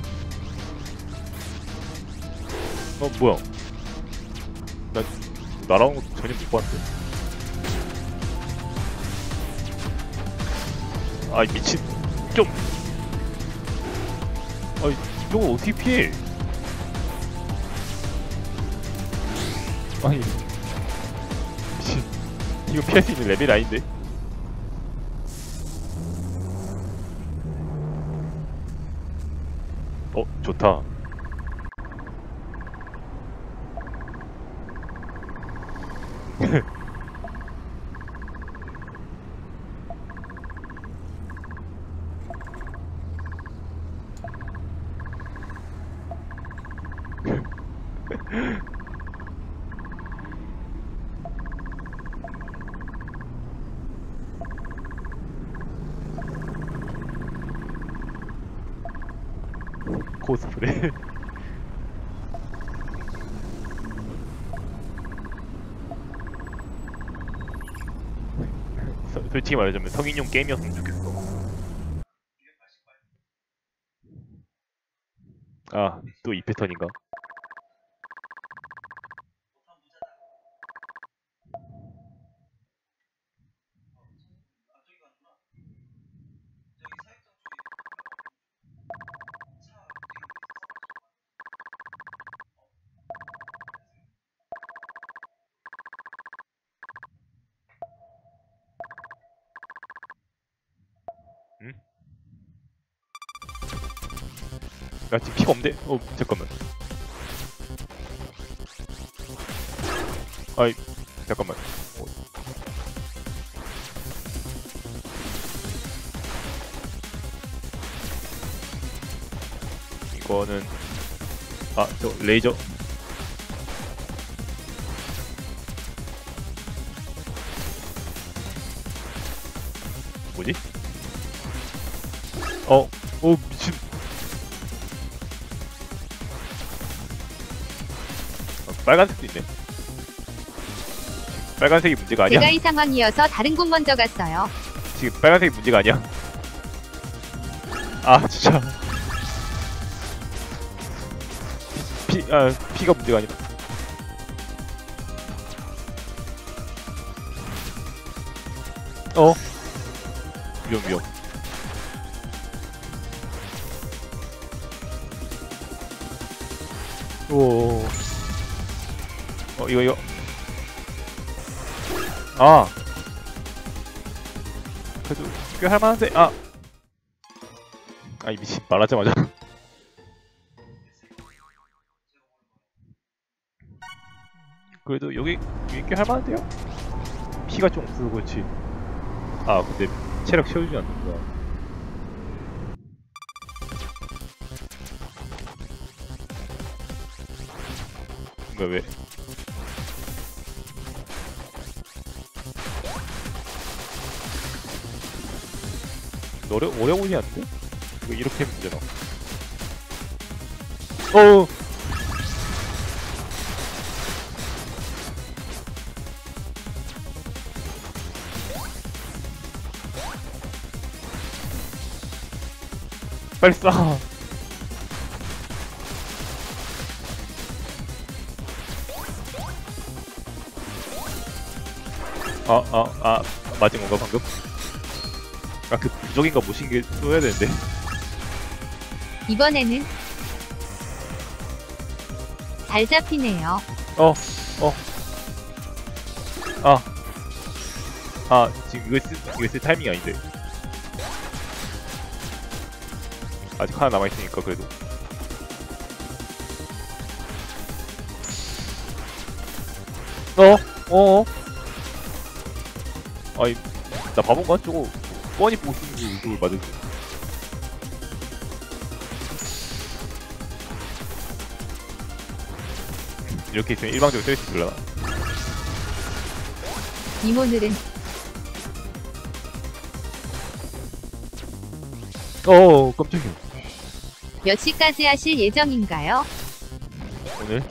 어 뭐야? 나 날아온 거 전혀 못 봤는데. 아이 미친. 좀. 아이 저거 어떻게 피해? 아니 미친. 이거 피할 수 있는 레벨이 아닌데. 어 좋다. 코스프레. 서, 솔직히 말하자면 성인용 게임이었으면 좋겠어. 아, 또 이 패턴인가? 응? 나 지금 피가 없는데? 어, 잠깐만. 아이, 잠깐만. 어. 이거는 아, 저 레이저. 뭐지? 어, 오 미친. 아, 빨간색도 있네. 빨간색이 문제가 아니야. 제가 이 상황이어서 다른 곳 먼저 갔어요. 지금 빨간색이 문제가 아니야. 아 진짜. 피, 아 피가 문제가 아니다. 어? 위험 위험. 오. 어 이거 이거. 아. 그래도 꽤 할만한데. 아. 아이 미친 말하자마자. 그래도 여기 여기 꽤 할만한데요? 피가 좀 없어서 그렇지. 아 근데 체력 채워주지 않는구나. 뭔가 왜? 어려 어려 보이지 않는데? 이거 이렇게 하면 되잖아. 어. 빨리 쏴. 아, 아, 아, 맞은 건가 방금? 아, 그 부적인가 모신 게 쏘야 되는데. 이번에는 잘 잡히네요. 어, 어. 아, 아, 지금 이거 쓸, 이거 쓸 타이밍이 아닌데. 아직 하나 남아있으니까 그래도. 어? 어? 아니, 나 바본가? 저거 뻔히 보고 쓰는 거 이걸 맞았지. 이렇게 있으면 일방적으로 쓸 수 있을라나? 이모늘은 어, 깜짝이야. 몇 시까지 하실 예정인가요? 오늘?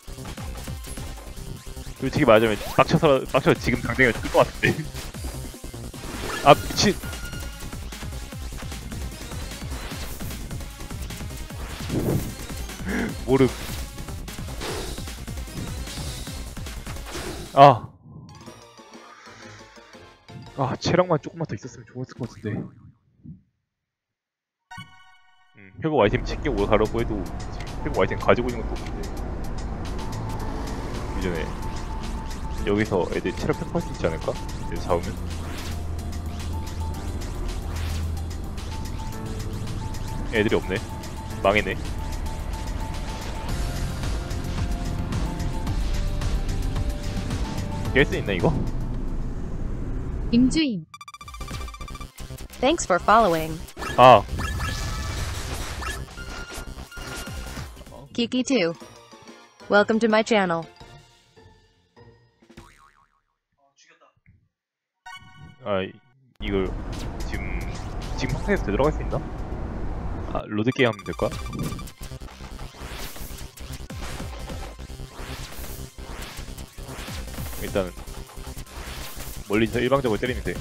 솔직히 말하자면 빡쳐서 빡쳐서 지금 당장에 뜰 것 같은데. 아 미친. 모름. 아. 아 체력만 조금만 더 있었으면 좋았을 것 같은데. 음, 회복 아이템 챙겨 가려고 해도 지금 회복 아이템 가지고 있는 것도 없는데. 이전에 여기서 애들 체력 회복할 수 있지 않을까? 애들 잡으면? 애들이 없네. 망했네. 깰 수 있나 이거? 임주임 Thanks for following. 아 Kiki two. Welcome to my channel. 어, 죽였다. 아 이- 이걸 지금 지금 상태에서 되돌아갈 수 있나? 아 로드 게임 하면 될까? 일단 멀리서 일방적으로 때리면 돼.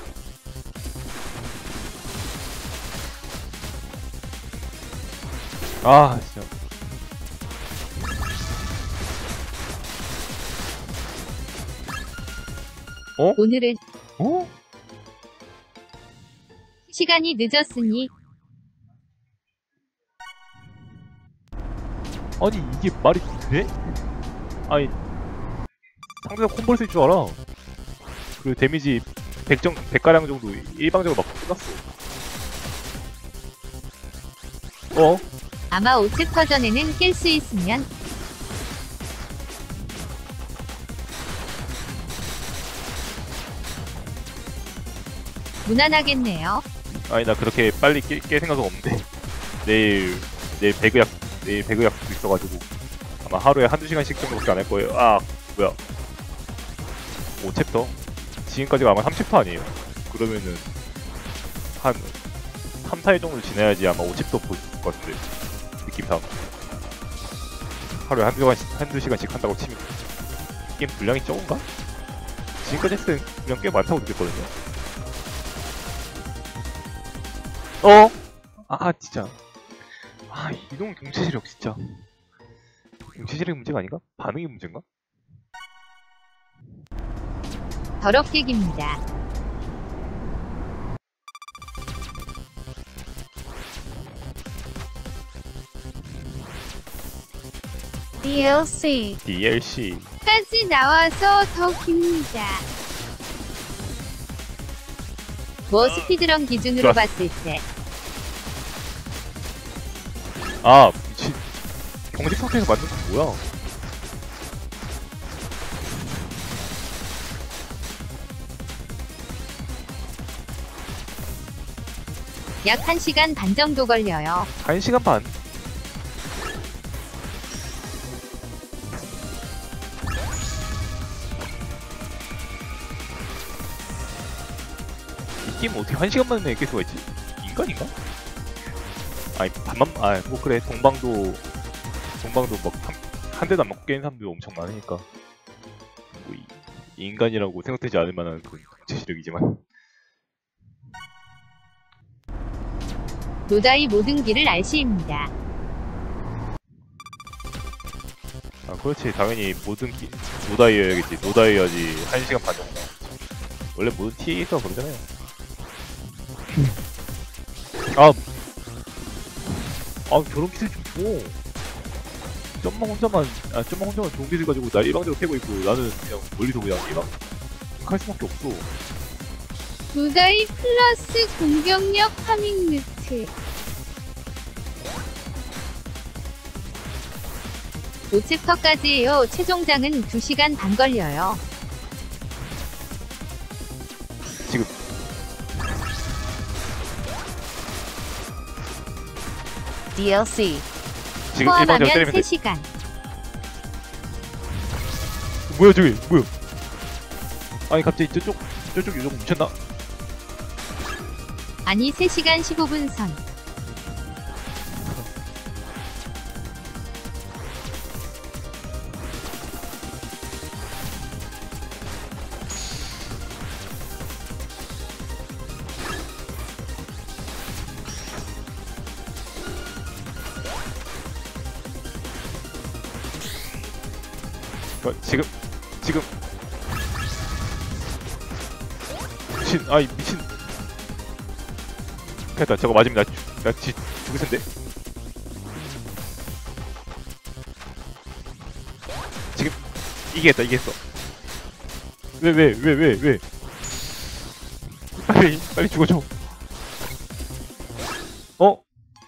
아 진짜. 어? 오늘은 어? 시간이 늦었으니 아니 이게 말이 돼? 아니 상대가 콤보를 쓸 줄 알아. 그 데미지 백 정, 백 가량 정도 일방적으로 막 끝났어. 어? 아마 오측 버전에는 깰 수 있으면 무난하겠네요. 아니 나 그렇게 빨리 깰, 깰 생각은 없는데 내일 내일 배그 약 내일 배그 약속도 있어가지고 아마 하루에 한두 시간씩 정도밖에 안 할 거예요. 아 뭐야 오 챕터? 지금까지가 아마 삼 챕터 아니에요. 그러면은 한 삼, 사 일 정도 지나야지 아마 오 챕터 볼 수 있을 것 같은데 느낌상 하루에 한두 시간씩, 한두 시간씩 한다고 치면 게임 분량이 적은가? 지금까지 했을 때 분량 꽤 많다고 느꼈거든요. 어? 아 진짜 아 이동 동체 시력 진짜 동체 시력이 문제가 아닌가? 반응이 문제인가? 더럽게 깁니다. 디엘씨. 디엘씨 까지 나와서 더 깁니다. 뭐 스피드런 기준으로 좋았어. 봤을 때 아 미친 경직 상태에서 만든 건 뭐야? 약 한 시간 반 정도 걸려요. 한 시간 반? 이 게임 어떻게 한 시간 만에 깰 수가 있지? 인간인가? 아니 반만 아 뭐 그래 동방도 동방도 막 한 대도 안 맞고 깨는 사람도 엄청 많으니까 뭐 이, 인간이라고 생각되지 않을 만한 그 정체 시력이지만 노다이 모든 길을 알시입니다. 아 그렇지 당연히 모든 기, 노다이어야겠지 노다이어야지 한 시간 반 정도 원래 모든 티에이가 그러잖아요. 아, 아 저런 기술 좀 줘. 점만 혼자만, 아 점만 혼자만 좋은 기술 가지고 날 일방적으로 패고 있고 나는 그냥 멀리서 그냥 일방 할 수밖에 없어. 노다이 플러스 공격력 파밍 루트. 오 챕터까지예요. 최종장은 두 시간 반 걸려요. 지금 디엘씨. 지금 일방적으로 포함하면 때리면 돼. 세 시간. 뭐야 저기 뭐야? 아니 갑자기 저쪽 저쪽 요정 미쳤나? 아니 세 시간 십오 분 선. 어, 지금 지금 미친 아이 미친 됐다 저거 맞으면 나, 죽- 나 지, 죽을 텐데 지금 이기겠다 이기겠어 왜 왜 왜 왜 왜 빨리 빨리 죽어줘 어?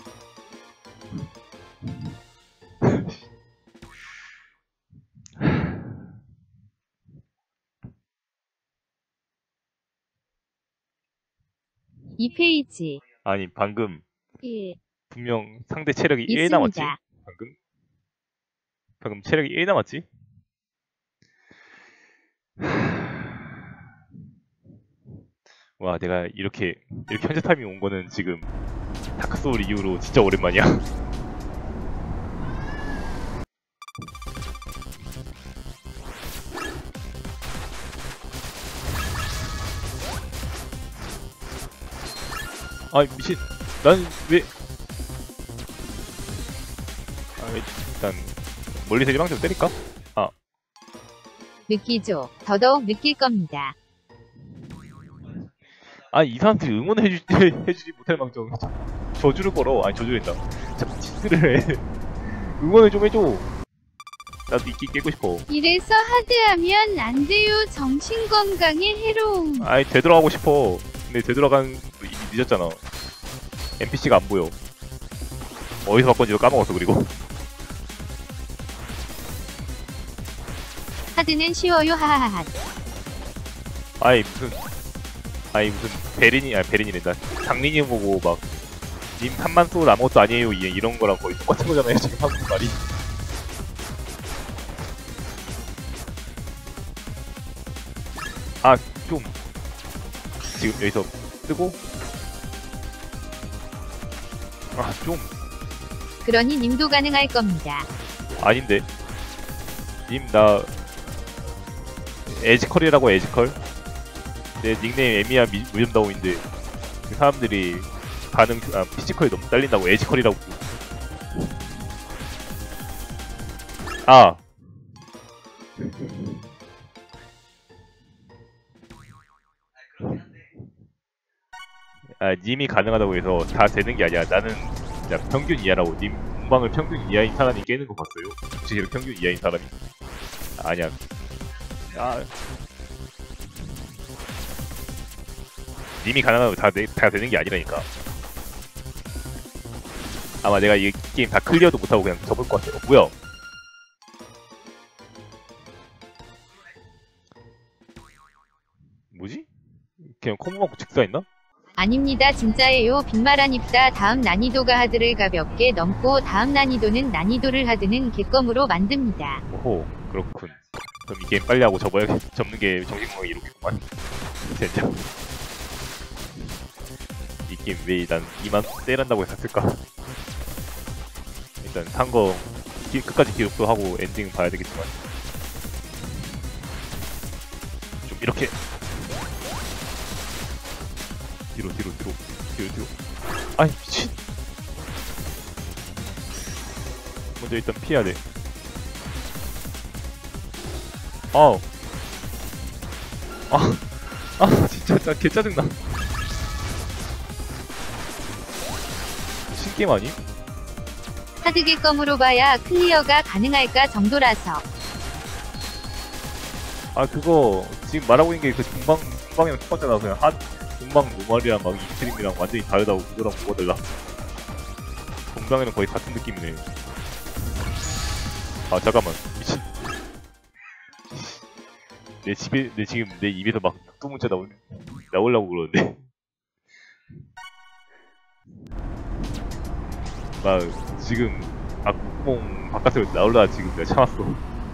이 페이지. 아니 방금 일. 분명 상대 체력이 일 남았지? 있습니다. 방금? 방금 체력이 일 남았지? 와 내가 이렇게 이렇게 현재 타임이 온 거는 지금 다크소울 이후로 진짜 오랜만이야. 아 미친 난 왜 아, 일단 멀리서 일방적으로 때릴까? 느끼죠. 더더욱 느낄 겁니다. 아 이 사람들이 응원을 해주, 해주지 못할 망정 저주를 걸어 아니 저주랬다 자꾸 치스를 해 응원을 좀 해줘 나도 이끼 깨고 싶어 이래서 하드하면 안 돼요. 정신 건강에 해로움. 아이 되돌아가고 싶어 근데 되돌아간 이미 늦었잖아 엔피씨가 안 보여 어디서 바꿨는지도 까먹었어 그리고 하드는 쉬워요. 하하하. 아이 무슨 아이 무슨 베린이 아 베린이랜다 장린이 보고 막 님 삼만 소울 아무것도 아니에요 이- 이런 거랑 거의 똑같은 거잖아요 지금 하고 있는 말이 아 좀 지금 여기서 뜨고 아 좀 그러니 님도 가능할 겁니다. 아닌데 님 나 에지컬이라고 에지컬 내 닉네임 에미야 미- 무좀다운인데 그 사람들이 반응 아 피지컬이 너무 딸린다고 에지컬이라고 아 아, 님이 가능하다고 해서 다 되는 게 아니야. 나는 진짜 평균 이하라고. 님 공방을 평균 이하인 사람이 깨는 거 봤어요? 구체적으로 평균 이하인 사람이. 아니야. 아. 님이 가능하다고 다, 되, 다 되는 게 아니라니까. 아마 내가 이 게임 다 클리어도 못하고 그냥 접을 것 같아. 어, 뭐야? 뭐지? 그냥 콤보 맞고 직사했나? 아닙니다. 진짜예요. 빈말 아닙다. 다음 난이도가 하드를 가볍게 넘고 다음 난이도는 난이도를 하드는 개껌으로 만듭니다. 오호, 그렇군. 그럼 이 게임 빨리 하고 접어야, 접는 게 정신건강에 이롭겠구만. 진짜. 이 게임 왜 난 이만 세일한다고 했었을까? 일단 산 거 끝까지 기록도 하고 엔딩 봐야 되겠지만 좀 이렇게 뒤로 뒤로 뒤로 뒤로 뒤로 아이 미친. 먼저 일단 피해야 돼. 아우 아, 아 진짜 짜, 개 짜증나. 신게임 아니? 하드 개껌으로 봐야 클리어가 가능할까 정도라서. 아 그거 지금 말하고 있는 게 그 동방 동방이랑 똑같잖아. 그냥 한 동방 노말이랑 막 익스트림이랑 완전히 다르다고. 그거랑 뭐가 달라? 동방이랑 거의 같은 느낌이네. 아 잠깐만 미친. 내 집에 내 지금 내 입에서 막 뚜문자 나올 나오려고 그러는데. 막 지금 악몽 바깥으로 나올라 지금 내가 참았어.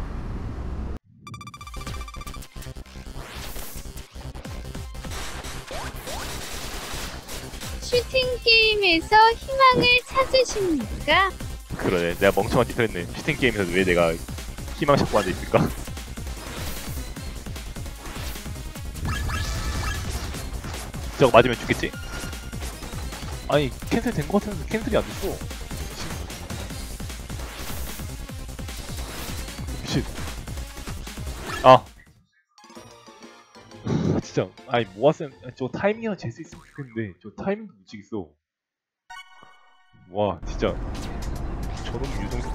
슈팅 게임에서 희망을 찾으십니까? 그러네. 내가 멍청한 짓을 했네. 슈팅 게임에서 왜 내가 희망 찾고 앉아 있을까? 저거 맞으면 죽겠지? 아니 캔슬 된 거 같은데 캔슬이 안 됐어. 미친. 아 진짜 아니 모았으면 저 타이밍이나 잴 수 있으면 좋겠는데 저 타이밍도 못 치겠어. 와 진짜 저놈 유동성.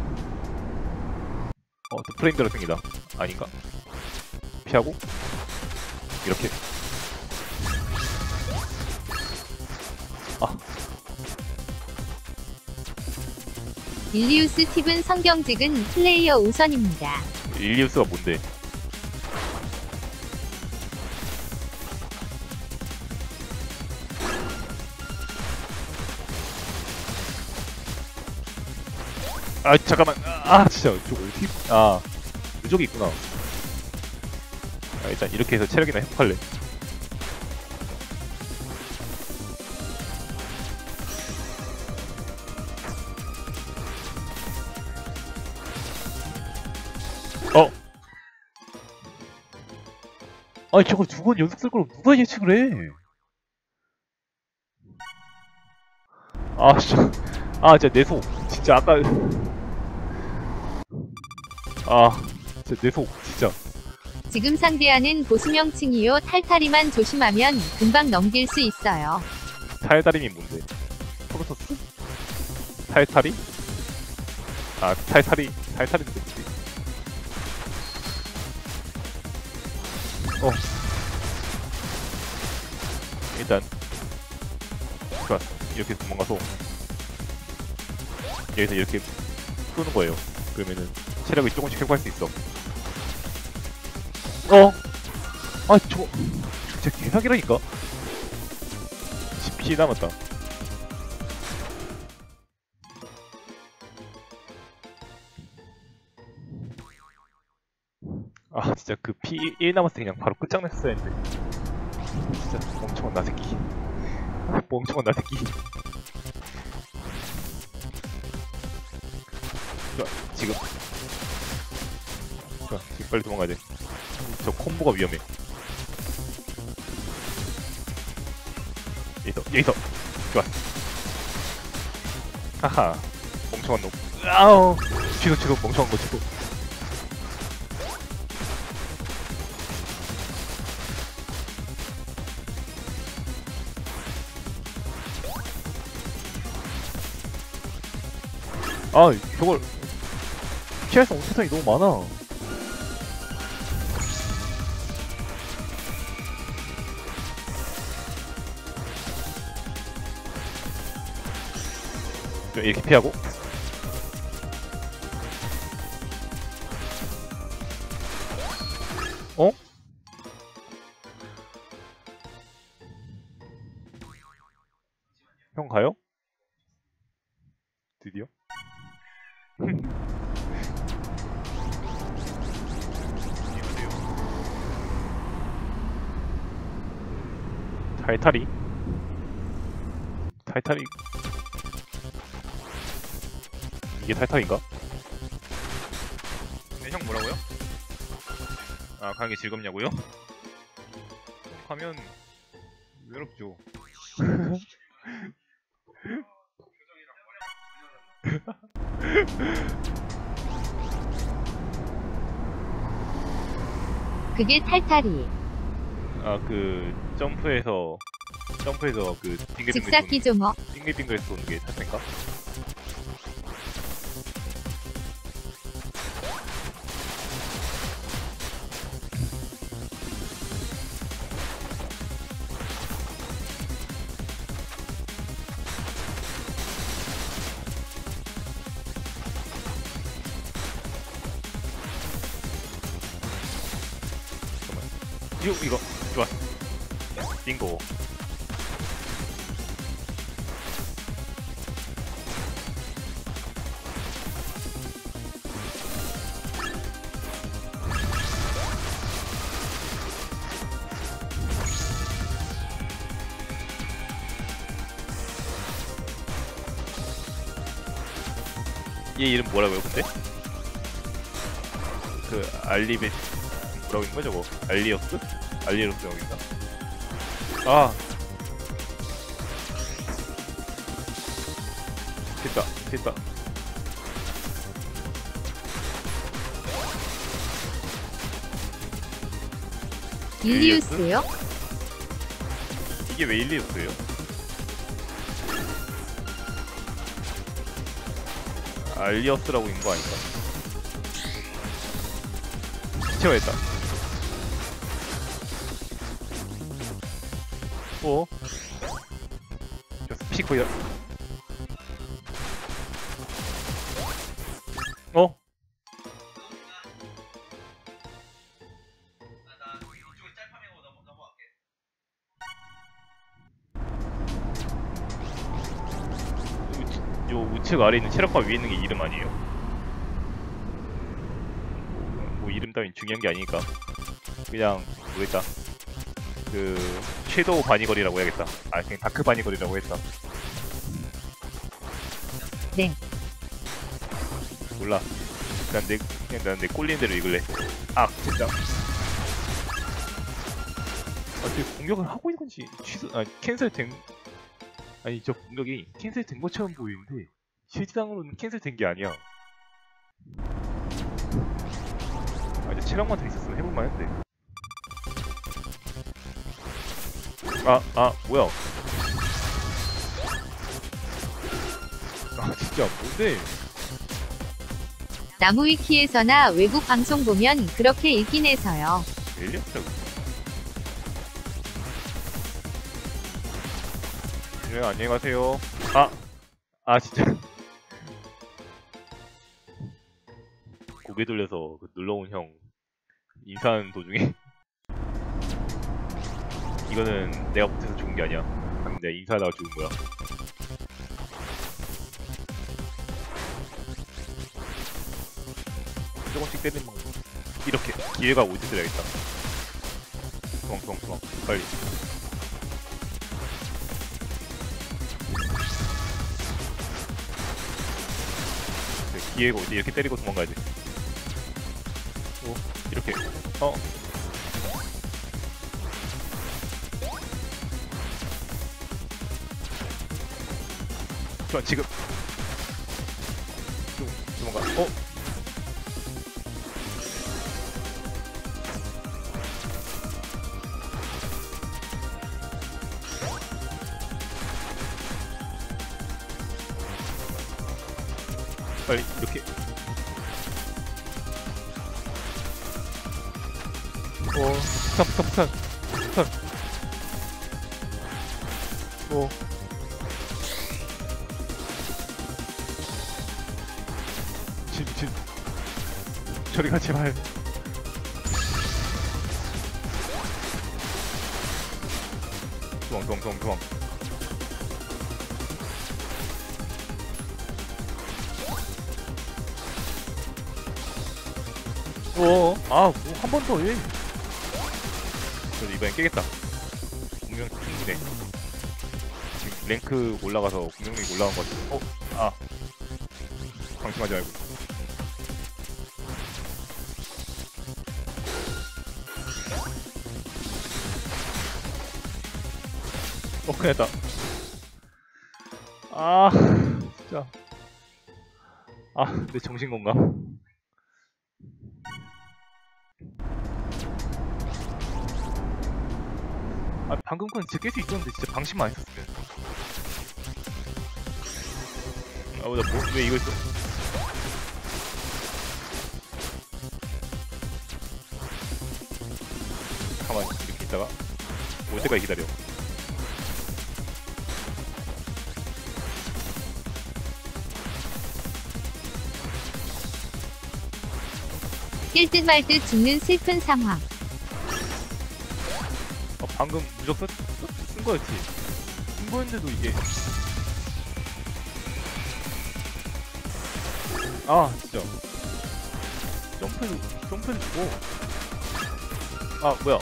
어 또 프레임 들어생기다. 아닌가? 피하고 이렇게. 아 일리우스 팁은 성경직은 플레이어 우선입니다. 일리우스가 뭔데? 아 잠깐만. 아 진짜 저거 어떻게. 아 무적이 있구나. 아, 일단 이렇게 해서 체력이나 회복할래. 어? 아니 저걸 두 번 연속 쓸 거면 누가 예측을 해? 아 진짜. 아 진짜 내 속 진짜 아까. 아 진짜 내 속 진짜. 지금 상대하는 보수명칭이요. 탈타리만 조심하면 금방 넘길 수 있어요. 탈다림이 뭔데? 프로토스? 탈타리? 아 탈타리 탈타리는 뭐지? 어 일단 좋아. 이렇게 도망가서 여기서 이렇게 쏘는 거예요. 그러면은 체력을 조금씩 회복할 수 있어. 어? 아 저거 진짜 개사기라니까? 십 피 남았다. 아 진짜 그 피 일 남았을 때 그냥 바로 끝장냈어야 했는데. 진짜 멍청한 나새끼. 멍청한 나새끼. 좋아 지금. 좋아 지금 빨리 도망가야 돼. 저 콤보가 위험해. 여기서 여기서. 좋아. 하하 멍청한 놈. 아우 취소 취소 멍청한 거 취소. 아 저걸 피할 수 없는 패턴이 너무 많아. 이렇게 피하고. 어? 탈탈이? 탈탈이? 이게 탈탈인가? 네, 형 뭐라고요? 아, 가는 게 즐겁냐고요? 가면 외롭죠. 그게 탈탈이. 아, 그 점프해서 점프해서 그 빙글빙글 즉사키 도는 조머. 빙글빙글해서 도는 게 탈탈인가? 이거 이거 좋아. 빙고. 얘 이름 뭐라고요, 근데? 그 알리베 뭐라고 있는 거죠, 저거? 알리어스? 알리어스 여기인가? 아, 됐다, 됐다. 일리우스요? 이게 왜 일리어스예요? 알리어스라고 있는 거 아닌가? 채워야겠다. 어? 저 스피커야. 어? 나, 나 이쪽에 짤파밍하고 넘어, 넘어갈게. 우측, 요 우측 아래 있는 체력바 위에 있는 게 이름 아니에요? 뭐, 뭐 이름 따윈 중요한 게 아니니까 그냥 모르겠다. 그 섀도우 바니걸이라고 해야겠다. 아, 그냥 다크 바니걸이라고 했다. 네. 몰라. 그냥 내 그냥 난 내 꼴리는 대로 읽을래. 아, 진짜. 아, 그 공격을 하고 있는 건지 취소, 아, 캔슬된. 아니, 저 공격이 캔슬된 것처럼 보이는데 실질상으로는 캔슬된 게 아니야. 아, 이제 체력만 더 있었으면 해볼만 했는데. 아, 아, 뭐야. 아, 진짜, 뭔데? 나무위키에서나 외국 방송 보면 그렇게 읽긴 해서요. 엘리언스라고. 네, 안녕히 가세요. 아, 아, 진짜. 고개 돌려서 그 놀러온 형 인사하는 도중에 이거는 내가 못해서 죽은 게 아니야. 방금 내가 인사하다가 죽은 거야. 조금씩 때리는 방법. 이렇게 기회가 올 때 때려야겠다. 도망 도망 도망 빨리. 그래, 기회가 올 때 이렇게 때리고 도망가야 돼. 오, 이렇게. 어. 좋아, 지금. 좀 도망가. 어. 빨리 이렇게. 어, 폭탄, 폭탄, 폭탄, 폭탄. 어. 진, 진. 저리 가, 제발. 도망, 도망, 도망, 도망. 어, 아, 뭐 한 번 더 해. 그래도 이번엔 깨겠다. 공룡 공룡 충분해. 지금 랭크 올라가서 공룡력이 올라간 거 같아. 어? 아 방심하지 말고. 어 큰일 났다. 아 진짜 아 내 정신 건가? 아 방금 건 진짜 깰 수 있었는데 진짜 방심만 안 했었으면. 아 나 뭐 왜 이거 있어? 가만히 이렇게 있다가 올 때까지 기다려. 깰 듯 말 듯 죽는 슬픈 상황. 어, 방금 무조건 쓴 거였지. 쓴 거였는데도 이게. 아, 진짜. 점프를, 점프를 주고. 아, 뭐야.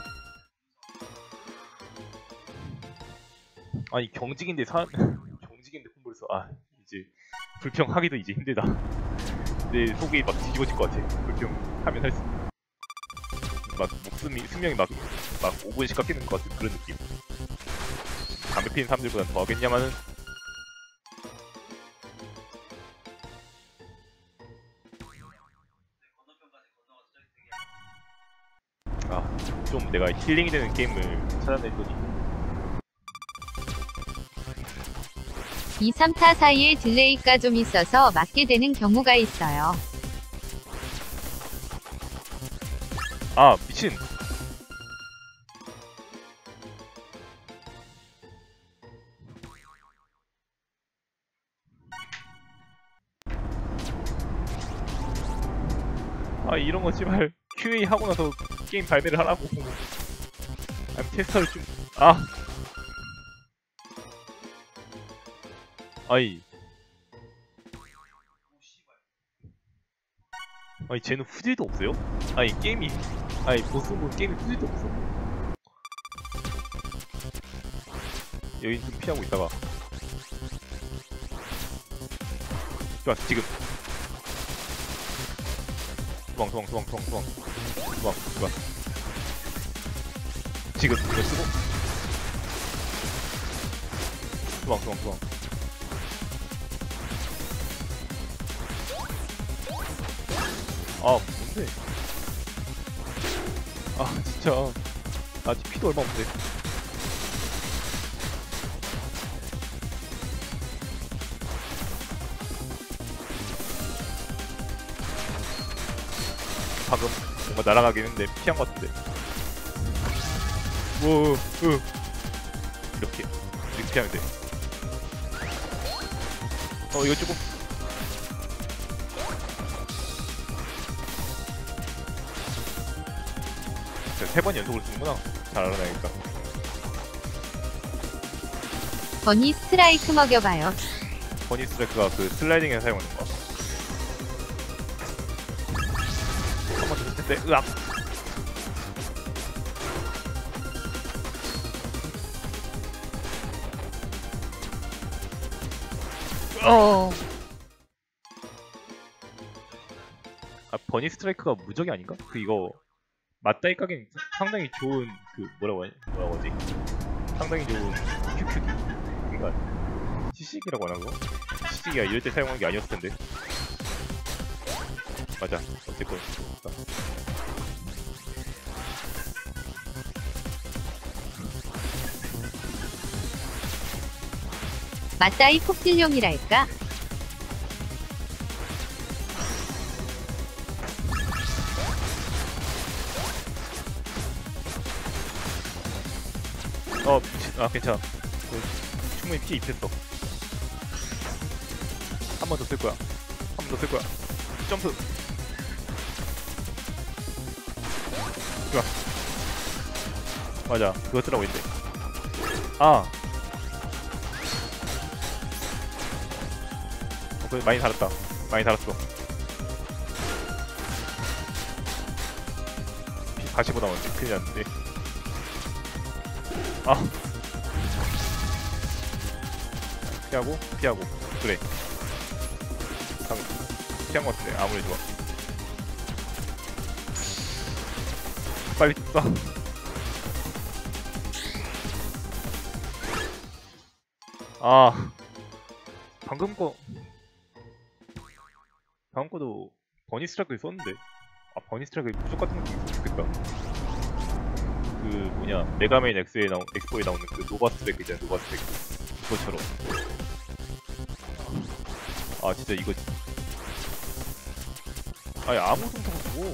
아니, 경직인데 사, 경직인데 콤보를 써. 아, 이제. 불평하기도 이제 힘들다. 내 속이 막 뒤집어질 것 같아. 불평하면 할수. 막 목숨이 수명이 막 막 오 분씩 깎이는 것 같은 그런 느낌. 담배 피는 사람들보단 더 하겠냐마는. 아, 좀 내가 힐링이 되는 게임을 찾아냈더니 이, 삼 타 사이에 딜레이가 좀 있어서 맞게 되는 경우가 있어요. 아 미친. 아 이런 거 씨발 큐에이 하고 나서 게임 발매를 하라고. 아니 테스터를 좀. 아 아이 아니 쟤는 후질도 없어요? 아니 게임이 아니 보스본 게임이 후질도 없어. 여긴 좀 피하고 있다가 좋아 지금 도망 도망 도망 도망 도망 도망 도망 지금 이거 쓰고 도망 도망 도망. 아 뭔데? 아 진짜 아직 피도 얼마 없는데. 방금 뭔가 날아가긴 했는데 피한 것 같은데. 오, 으. 이렇게 이렇게 피하면 돼. 어 이거 조금. 세 번 연속으로 쓰는구나. 잘 알아놔야겠다. 버니 스트라이크 먹여봐요. 버니 스트라이크가 그 슬라이딩에 사용하는 거. 한 번 더 했을 때 으악. 어. 아 버니 스트라이크가 무적이 아닌가? 그 이거 맞다이 까긴 상당히 좋은 그 뭐라고 하지? 뭐라고 하지? 상당히 좋은 큐큐 그니까 시식이라고 하나 그거? 시식이가 이럴 때 사용하는 게 아니었을 텐데. 맞아. 어쨌건 맞다이 폭딜용이랄까? 어 미친. 아 괜찮아. 그, 충분히 피 입혔어. 한 번 더 쓸 거야. 한 번 더 쓸 거야. 점프. 좋아. 맞아. 그거 쓰라고 했는데. 아. 어, 그래, 많이 달았다. 많이 달았어. 피 사십오 나오는데 큰일 났는데. 아 피하고 피하고 그래 방 피한 것 같은데 아무리 좋아 빨리 쏴 아 방금 거 방금 거도 버니 스트라이크를 썼는데 아 버니 스트라이크 부족 같은 거 있으면 좋겠다 그 뭐냐 메가맨 X에 나오 엑스포에 나오는 그 노바 스트라이크 있잖아 노바 스트라이크 그것처럼 아 진짜 이거 아니 아무 성성 없고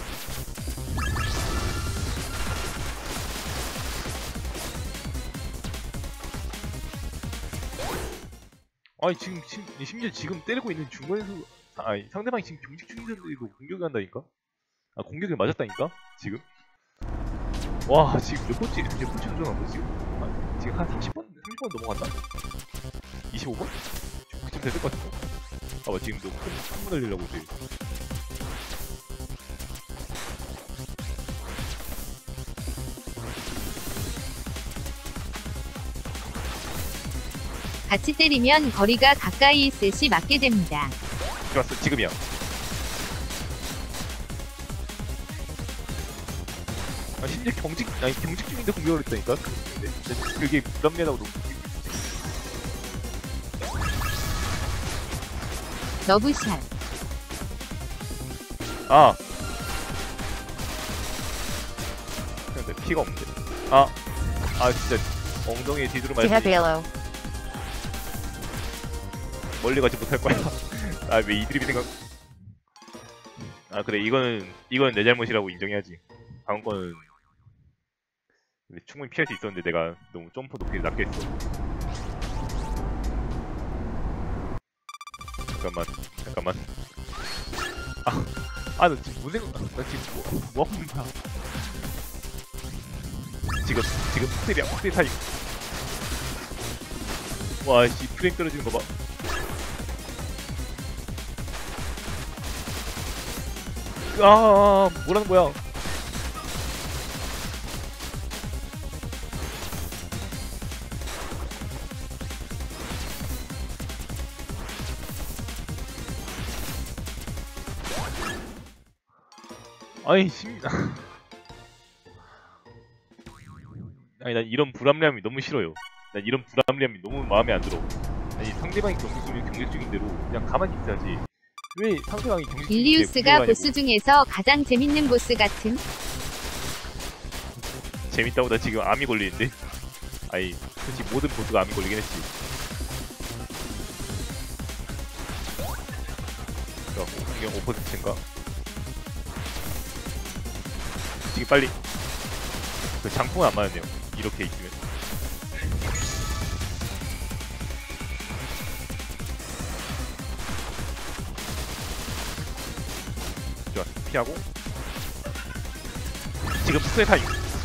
아니 지금 심, 심지어 지금 때리고 있는 중간에서 아니 상대방이 지금 경직 중인데도 공격을 한다니까? 아 공격을 맞았다니까? 지금? 와 지금 몇 번째 몇 번째 도전한 거지 지금? 아, 지금 한 삼십 번? 삼십 번 넘어갔나? 이십오 번? 그쯤 됐을 것 같은데? 아봐 지금도 큰, 큰 문을 내려고 지금 같이 때리면 거리가 가까이 있을 시 맞게 됩니다. 좋았어 지금이야 아 심지어 경직 아니 경직 중인데 공격을 했다니까 근데 그게 불합리하다고 너무 러브샷. 아 근데 피가 없는데 아 아 진짜 엉덩이에 뒤로 말지 Halo. 멀리 가지 못할 거야. 아 왜 이드립이 생각? 아 그래 이거는 이거는 내 잘못이라고 인정해야지. 다음 거는 충분히 피할 수 있었는데 내가 너무 점프 높이 낮게 했어. 잠깐만 잠깐만. 아아 나 지금 뭐 생각? 나 지금 뭐, 뭐 하고 있는 거야? 지금 지금 확실히 확실히 타임. 와씨 프레임 떨어지는 거 봐. 아, 뭐라는 거야? 아니, 심... 아니, 난 이런 불합리함이 너무 싫어요. 난 이런 불합리함이 너무 마음에 안 들어. 아니, 상대방이 경직 중이면 경직 중인 대로 그냥 가만히 있어야지. 왜 상대방이 경직 중인데 일리우스가 보스 중에서 가장 재밌는 보스 같음. 재밌다고 나 지금 암이 걸리는데? 아니 솔직히 모든 보스가 암이 걸리긴 했지. 자, 공격 오 퍼센트인가? 지금 빨리 그 장풍은 안 맞았네요. 이렇게 있으면 좋아, 피하고 지금 스웨 타임.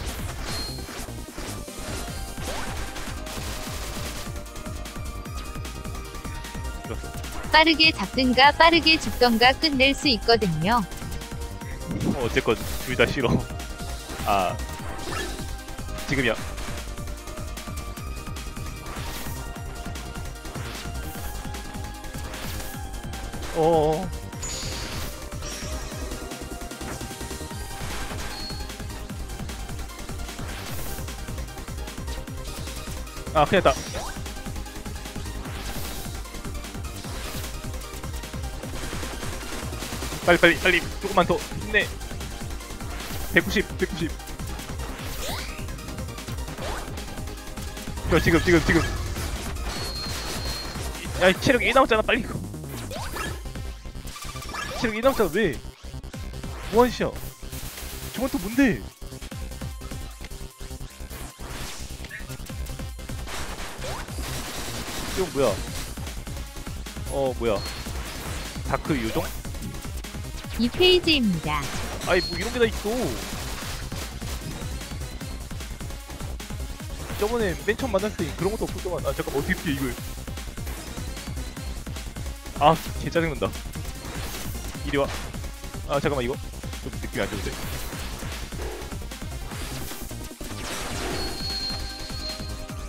빠르게 잡든가 빠르게 죽던가 끝낼 수 있거든요. 어, 어쨌건 둘 다 싫어. 아 지금이야. 어어어. 아 큰일 났다. 빨리 빨리 빨리 조금만 더 힘내. 백구십 백구십. 저 지금 지금 지금 야 체력 일 남았잖아. 빨리 이거 체력 일 남았잖아. 왜 뭐하시야? 저건 또 뭔데? 이건 뭐야? 어 뭐야? 다크 요정? 이 페이지입니다. 아이 뭐 이런 게 다 있어. 저번에 맨 처음 만났을 때 그런 것도 없었더만. 아 잠깐 어떻게 피해 이걸? 아 개 짜증난다. 이리 와. 아 잠깐만 이거 좀 느낌이 안 좋은데.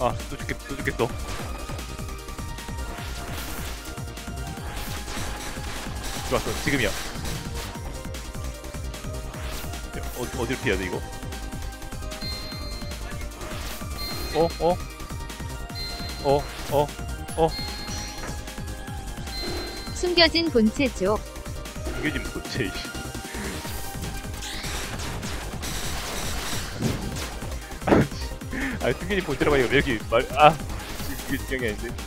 아, 또 죽겠, 또 죽겠어. 좋았어, 지금이야. 어, 어디로 피해야 돼, 이거? 어, 어? 어, 어, 어. 숨겨진 본체죠. 숨겨진 본체. 아, 숨겨진 본체라고 하니까 왜 이렇게 말, 아, 지금 그게 중요한 게 아닌데.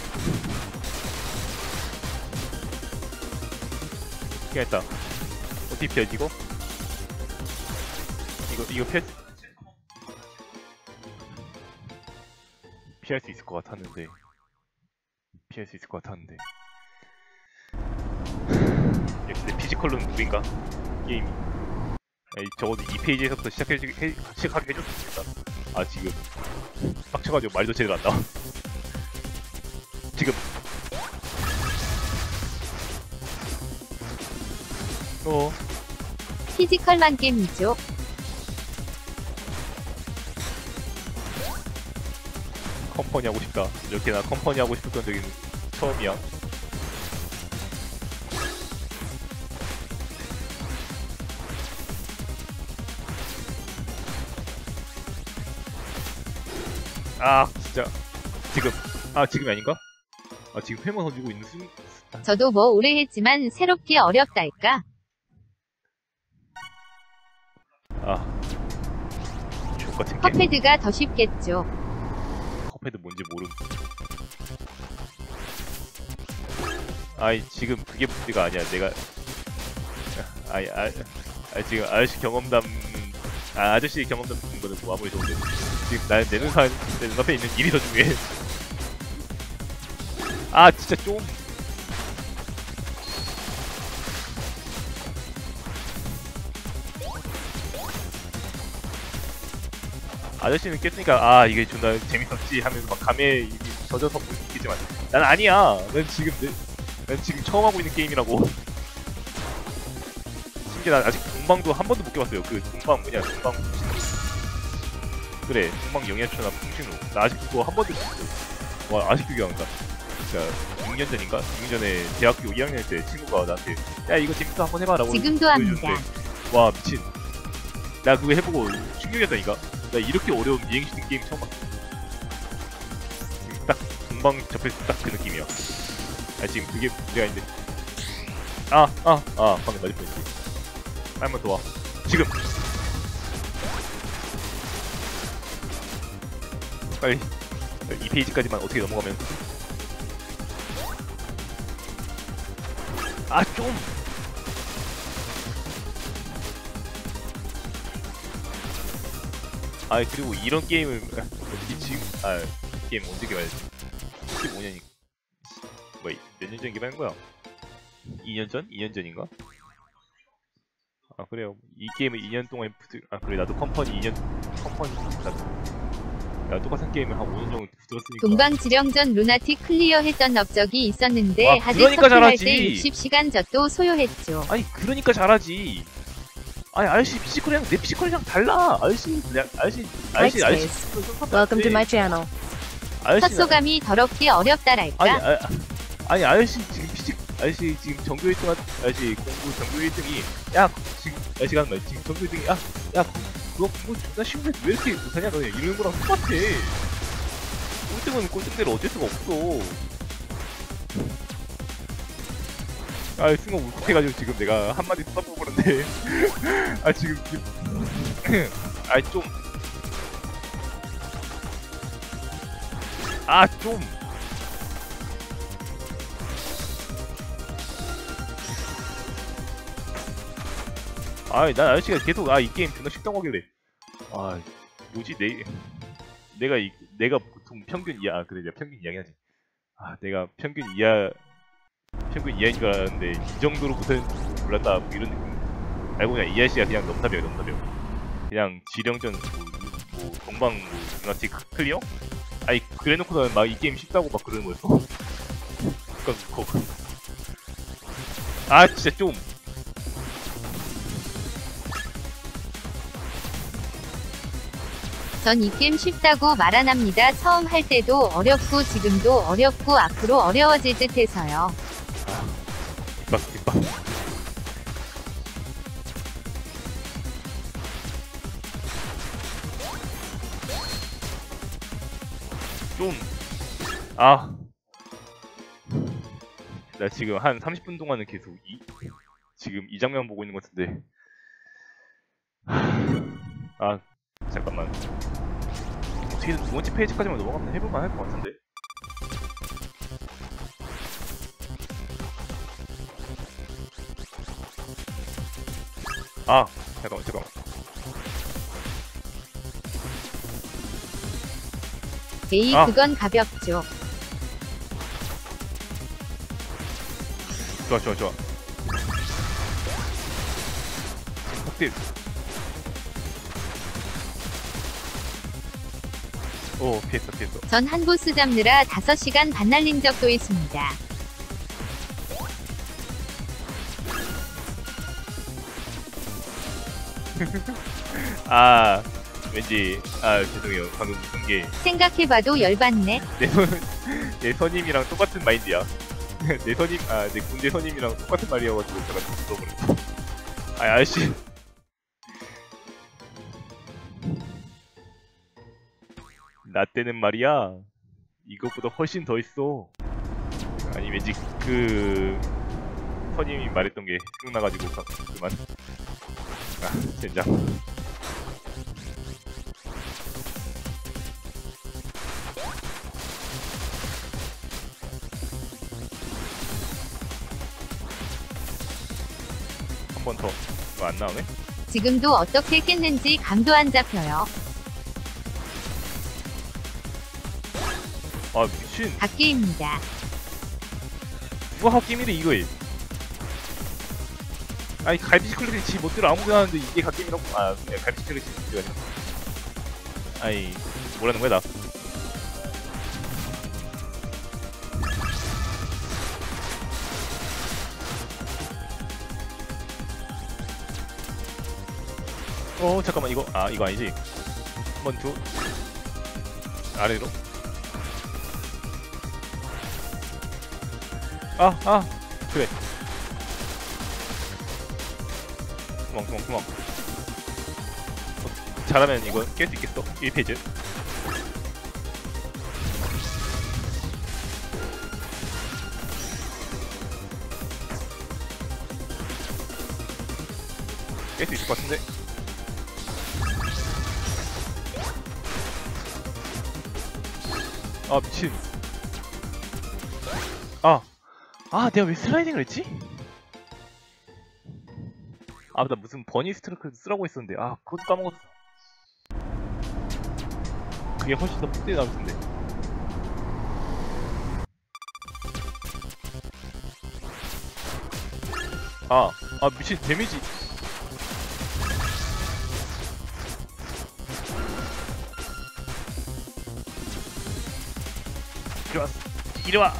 중요했다. 어떻게 피하지, 이거? 이거, 이거 피할, 피할 수 있을 것 같았는데. 피할 수 있을 것 같았는데. 역시 내 피지컬로는 누구인가? 게임이. 아니, 적어도 이 페이지에서부터 시작해, 해, 시작하게 해줬으면 좋겠다. 아, 지금. 빡쳐가지고 말도 제대로 안 나와. 지금. 어. 피지컬만 게임이죠. 컴퍼니 하고 싶다. 이렇게 나 컴퍼니 하고 싶었던 적이 처음이야. 아, 진짜. 지금. 아, 지금이 아닌가? 아, 지금 회만 던지고 있는 순. 저도 뭐 오래 했지만 새롭게 어렵달까? 아. 족같은 게임. 컵헤드가 더 쉽겠죠. 컵헤드 뭔지 모름. 아이, 지금 그게 문제가 아니야. 내가. 아이, 아, 아 지금 아저씨 경험담. 아, 아저씨 경험담 듣는 거는 뭐 아무리 좋은데. 지금 나, 내 눈, 내 눈앞에 있는 일이 더 중요해. 아, 진짜 좀. 아저씨는 깼으니까 아 이게 존나 재밌었지 하면서 막 감에 입이 젖어서 볼 수 있겠지만 난 아니야. 난 지금 내, 난 지금 처음 하고 있는 게임이라고. 심지어 난 아직 동방도 한 번도 못 껴봤어요. 그 동방 뭐냐 동방 풍신호. 그래 동방 영양초나 풍신호. 나 아직 그거 한 번도 못 껴봤어. 와 아직도 기억난다. 그니까 육 년 전인가? 육 년 전에 대학교 이 학년 때 친구가 나한테 야 이거 재밌어 한번 해봐라고 지금도 합니다. 와 미친. 나 그거 해보고 충격이었다니까. 나 이렇게 어려운 비행시즌 게임 처음 봤어. 지금 딱 금방 접했을 딱 그 느낌이야. 아 지금 그게 문제가 아닌데. 아, 아, 아 방금 맞을 뻔했지. 한번 더 와. 지금. 빨리 이 페이지까지만 어떻게 넘어가면. 아 좀. 아 그리고 이런 게임을 어떻게 지금 아 게임 언제 개발했지? 십오 년이 뭐 몇 년 전 개발한 거야? 이 년 전? 이 년 전인가? 아 그래요. 이 게임을 이 년 동안 부드... 아 그래 나도 컴퍼니 이 년 컴퍼니 나도 야 똑같은 게임을 한 오 년 정도 부드렀으니까. 동방지령전 루나틱 클리어 했던 업적이 있었는데 와, 하드 그러니까 커플 할 잘하지. 때 육십 시간 젖도 소요했죠. 아니 그러니까 잘하지. 아니 아저씨 피지컬이랑 내 피지컬이랑 달라. 아저씨 그냥 아저씨 아저씨 아저씨 Welcome to my channel. 아저씨 헛소감이 더럽게 어렵다랄까? 아니 아, 아니 아저씨 지금 피지 아저씨 지금 전교 일 등 아저씨 공부 전교 일 등이 야 지금 아저씨 가는 말 지금 전교 일 등이 야야 그거 공부 존나 쉬운데 왜 이렇게 못하냐 너네 이러는 거랑 똑같아. 꼴등은 꼴등대로 어쩔 수가 없어. 아 순간 울컥해가지고 지금 내가 한마디 써보는데 아 지금 아이 좀 아 좀 아이 난 아저씨가 계속 아 이 게임 존나 쉽다고 하길래 아 뭐지 내 내가 이 내가 보통 평균 이하 아 그래 내가 평균 이야기하지. 아 내가 평균 이하 평균 이하인 줄 알았는데 이 정도로 못하는 줄 몰랐다 뭐 이런 느낌. 알고 보니까 이 아저씨가 그냥 넘사벽이야 넘사벽. 그냥 지령전 뭐, 뭐 동방 뭐 루나틱 클리어? 아니 그래놓고는 막 이 게임 쉽다고 막 그러는 거였어. 그니까 그거 아 진짜 좀 전 이 게임 쉽다고 말 안 합니다. 처음 할 때도 어렵고 지금도 어렵고 앞으로 어려워질 듯 해서요. 뒷박 뒷박. 좀 아. 나 지금 한 삼십 분 동안은 계속 이 지금 이 장면 보고 있는 것 같은데. 아 잠깐만. 어떻게든 두 번째 페이지까지만 넘어가면 해볼만 할 것 같은데. 아 잠깐만 잠깐만. 에이 아. 그건 가볍죠. 좋아 좋아 좋아. 확딜. 오 피했어 피했어. 전 한 보스 잡느라 다섯 시간 반 날린 적도 있습니다. 아 왠지 아 죄송해요 방금 무슨 게 생각해봐도 열받네. 내 선, 내 선임이랑 똑같은 마인드야. 내 선임, 아, 내 군대 선임이랑 똑같은 말이어가지고 제가 들어버렸어. 아, 아저씨. 나 때는 말이야. 이것보다 훨씬 더 있어. 아니, 왠지 그 선임이 말했던 게 생각나가지고 가- 그만. 아, 젠장. 한 번 더. 이거 안 나오네? 지금도 어떻게 깼는지 감도 안 잡혀요. 아, 미친. 갓게입니다. 누가 갓게임이래, 이거에. 아니, 갈비치 클릭이 지 못대로 아무거나 하는데 이게 갓게임이라고. 아, 그래, 갈비치 클릭이 지 아니야. 아니, 뭐라는 거야, 나. 어 잠깐만 이거 아 이거 아니지. 한번 줘. 아래로. 아 아 그래. 구멍 구멍 구멍. 어, 잘하면 이거 깰 수 있겠어. 일 페이지. 깰 수 있을 것 같은데. 아 미친. 아, 아 내가 왜 슬라이딩을 했지? 아 나 무슨 버니 스트로크 쓰라고 했었는데 아 그것도 까먹었어. 그게 훨씬 더 푹 나올 텐데. 아, 아 미친 데미지. 이리 와, 이리 와.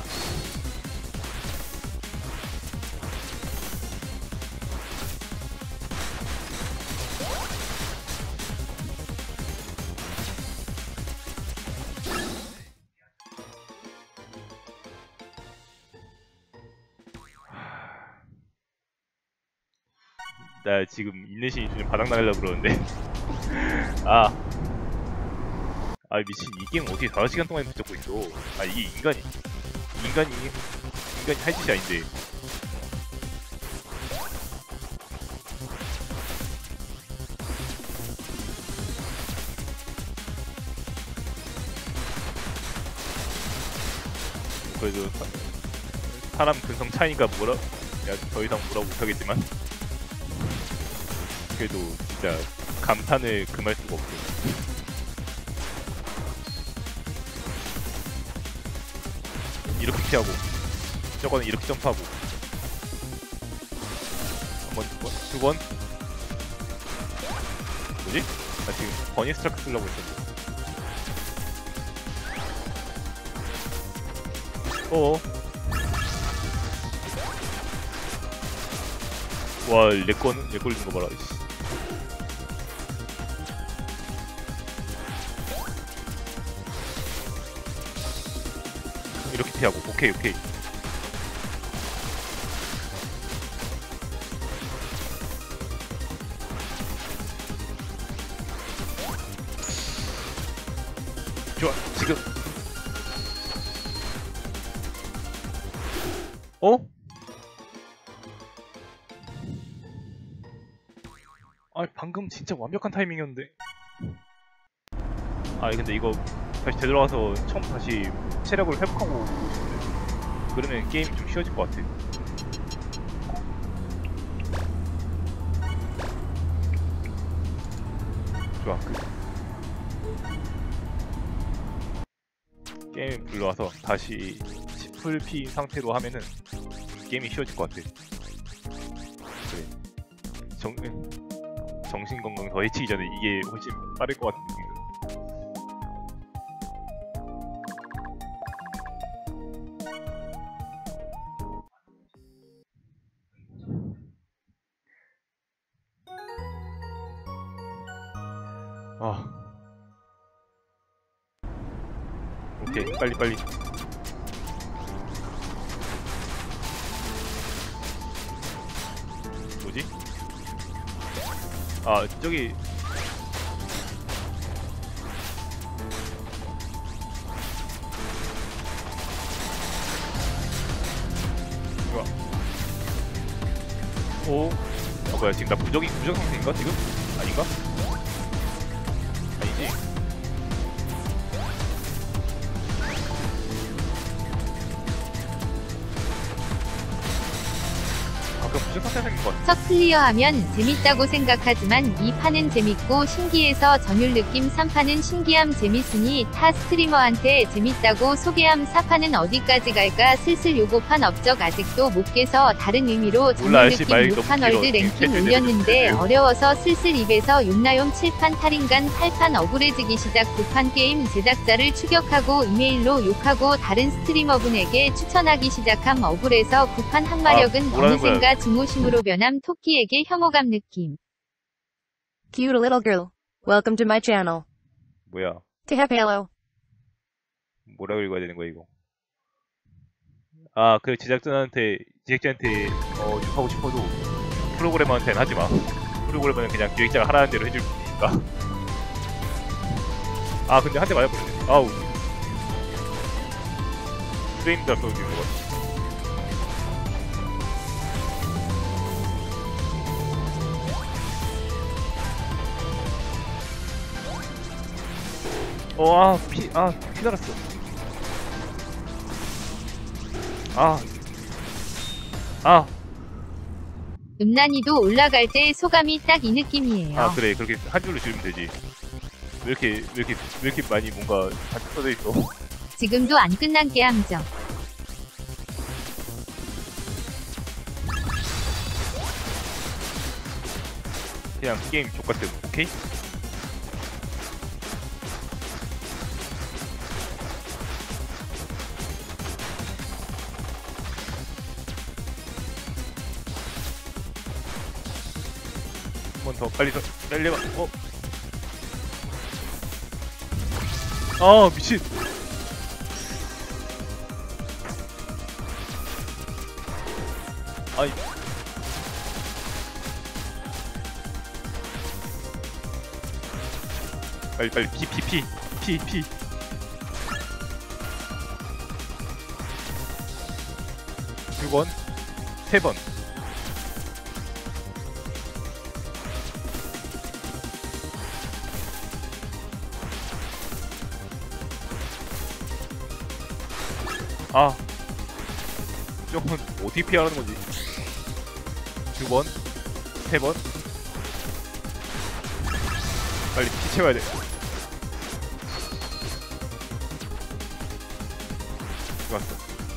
나 지금 인내심이 좀 바닥 나가려고 그러는데. 아, 아 미친 이 게임 어떻게 다섯 시간 동안 붙잡고 있어? 아 이게 인간이 인간이 인간이 할 짓이 아닌데. 그래도 사, 사람 근성 차이니까 뭐라, 야, 더 이상 뭐라고 못하겠지만 그래도 진짜 감탄을 금할 수가 없어. 이렇게 피하고 저거는 이렇게 점프하고 한 번, 두 번, 두 번. 뭐지? 나 지금 버니 스트라크 쓰려고 했었는데. 어어. 와, 렉 건, 렉 걸리는 거 봐라. 이씨. 이렇게 피하고. 오케이 오케이. 좋아. 지금 어? 아 방금 진짜 완벽한 타이밍이었는데. 아 근데 이거 다시 되돌아가서 처음 다시 체력을 회복하고 싶은데 그러면 게임이 좀 쉬워질 것 같아. 좋아. 그 게임 불러와서 다시 풀 피 상태로 하면은 게임이 쉬워질 것 같아. 그래. 정, 정신건강 더 해치기 전에 이게 훨씬 빠를 것 같은 느낌이 들어. 아. 오케이, 빨리 빨리. 뭐지? 아, 저기 좋아. 오. 아, 뭐야, 지금 나 부적이 부적 상태인가 지금? 아닌가? 아니지. 첫 클리어하면 재밌다고 생각하지만 이 판은 재밌고 신기해서 전율 느낌 삼 판은 신기함 재밌으니 타 스트리머한테 재밌다고 소개함 사 판은 어디까지 갈까 슬슬 요거판 업적 아직도 못 깨서 다른 의미로 전율 느낌 육 판 월드 랭킹 올렸는데 어려워서 슬슬 입에서 욕나용 칠 판 탈인간 팔 판 억울해지기 시작 구 판 게임 제작자를 추격하고 이메일로 욕하고 다른 스트리머분에게 추천하기 시작함 억울해서 구 판 항마력은 아, 어느샌가 중오심으로 변함 토끼에게 혐오감 느낌. Cute little girl. Welcome to my channel. 뭐야? To have hello. 뭐라고 읽어야 되는 거야 이거? 아, 그 제작자한테 제작자한테 어 욕하고 싶어도 프로그래머한테는 하지 마. 프로그래머는 그냥 기획자가 하라는 대로 해줄 뿐이니까. 아, 근데 한 대 맞아버렸네. 아우. 프레임도 안 떨어지는 거 같아. 어, 아, 피, 아, 피 달았어. 아, 아, 음란이도 올라갈 때 소감이 딱 이 느낌이에요. 아, 그래, 그렇게 한 줄로 지으면 되지. 왜 이렇게, 왜 이렇게, 왜 이렇게 많이 뭔가 잔뜩 써져 있어? 지금도 안 끝난 게 함정. 그냥 게임 족같음, 오케이? 한 번 더 빨리 더 빨리 봐. 어? 아, 미친. 아이. 빨리 빨리 피 피 피 피 피. 두 번, 세 번. 아, 저건 어떻게 피하는 거지? 두 번, 세 번. 빨리 피 채워야 돼. 좋았어.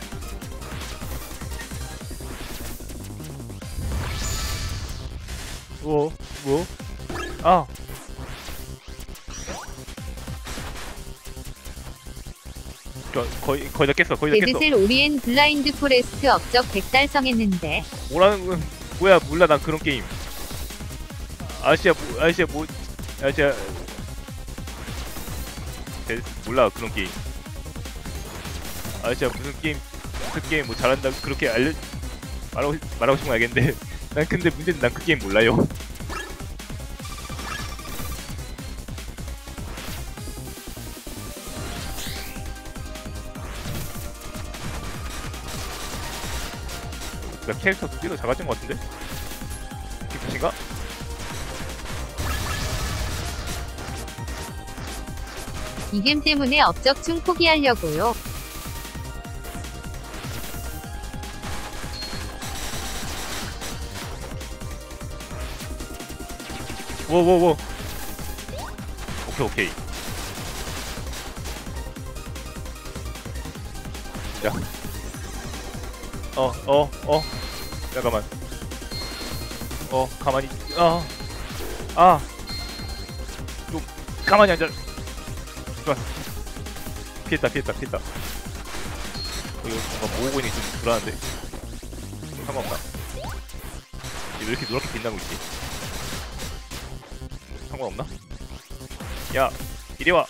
뭐, 뭐? 아. 저, 거의, 거의 다 깼어, 거의 다 깼어. 데드셀 오리엔 블라인드 포레스트 업적 백 달성했는데. 뭐라는 건, 뭐야, 몰라, 난 그런 게임. 아저씨야, 뭐, 아저씨야, 뭐, 아저씨야. 데, 몰라, 그런 게임. 아 진짜 무슨 게임 그 게임 뭐 잘한다 그렇게 알려 말하고 말하고 싶은 건 알겠는데 난 근데 문제는 난 그 게임 몰라요. 나 캐릭터 스피드 작아진 것 같은데? 기쁘신가? 이 게임 때문에 업적충 포기하려고요. 워워워 오케이 오케이 야 어 어 어 잠깐만 어 가만히 어아좀 가만히 앉아 좋아 피했다 피했다 피했다 어, 이거 뭔가 모으고 있는 게 좀 불안한데 상관없나? 얘 왜 이렇게 노랗게 빛나고 있지? 상관없나? 야 이리와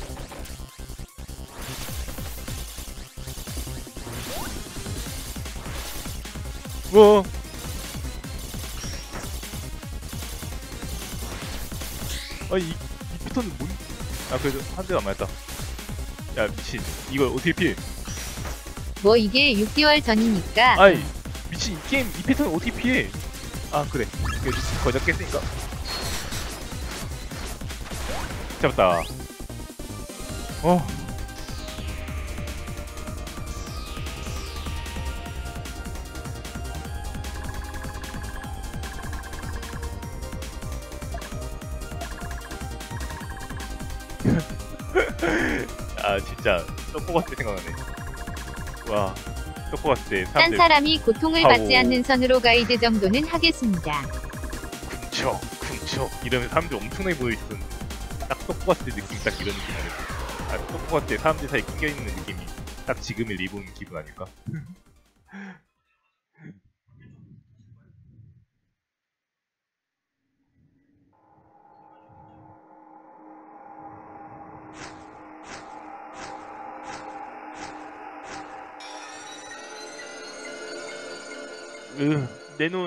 우와 아니 이, 이 피터는 뭔? 아 그래도 한 대도 안 맞았다. 야 미친 이걸 어떻게 피해? 뭐 이게 육 개월 전이니까. 아이 미친 이 게임 이 패턴을 어떻게 피해? 아 그래 그래도 거의 다 깼으니까 잡았다. 어 아 진짜 떡볶 갔을 때 생각나네. 와 떡볶 갔을 때 딴 사람들 사람이 고통을 파오. 받지 않는 선으로 가이드 정도는 하겠습니다. 쿵척 쿵척 이러면 사람들 엄청나게 모여있었던 딱 떡볶 갔을 때 느낌 딱 이런 느낌 아닐까? 아 떡볶 갔을 때 사람들 사이에 낑겨있는 느낌이 딱 지금의 리본 기분 아닐까? 으, 내 눈.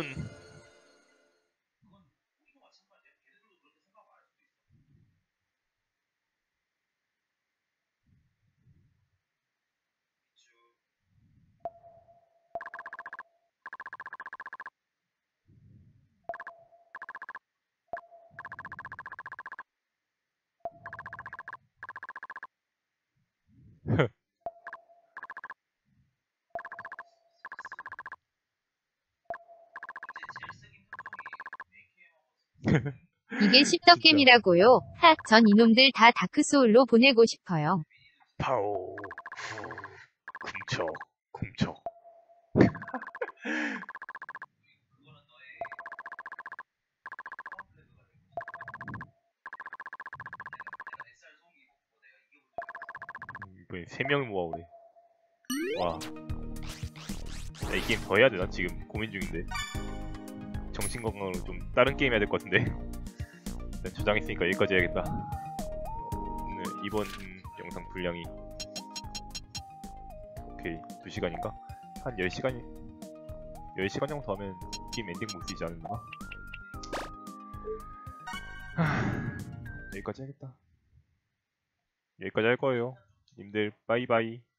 이게 십덕겜이라고요. 하, 전 이놈들 다 다크소울로 보내고 싶어요. 파오 후 쿵척 쿵척 이번에 세 명을 모아오래. 와. 야, 이 게임 더 해야 되나? 지금 고민 중인데. 정신건강으로 좀 다른 게임 해야 될 것 같은데. 일단 저장했으니까 여기까지 해야겠다. 오늘 이번 음, 영상 분량이 오케이 두 시간인가? 한 열 시간이 열 시간 정도 하면 게임 엔딩 못 쓰지 않을까? 여기까지 해야겠다. 여기까지 할 거예요. 님들 빠이빠이.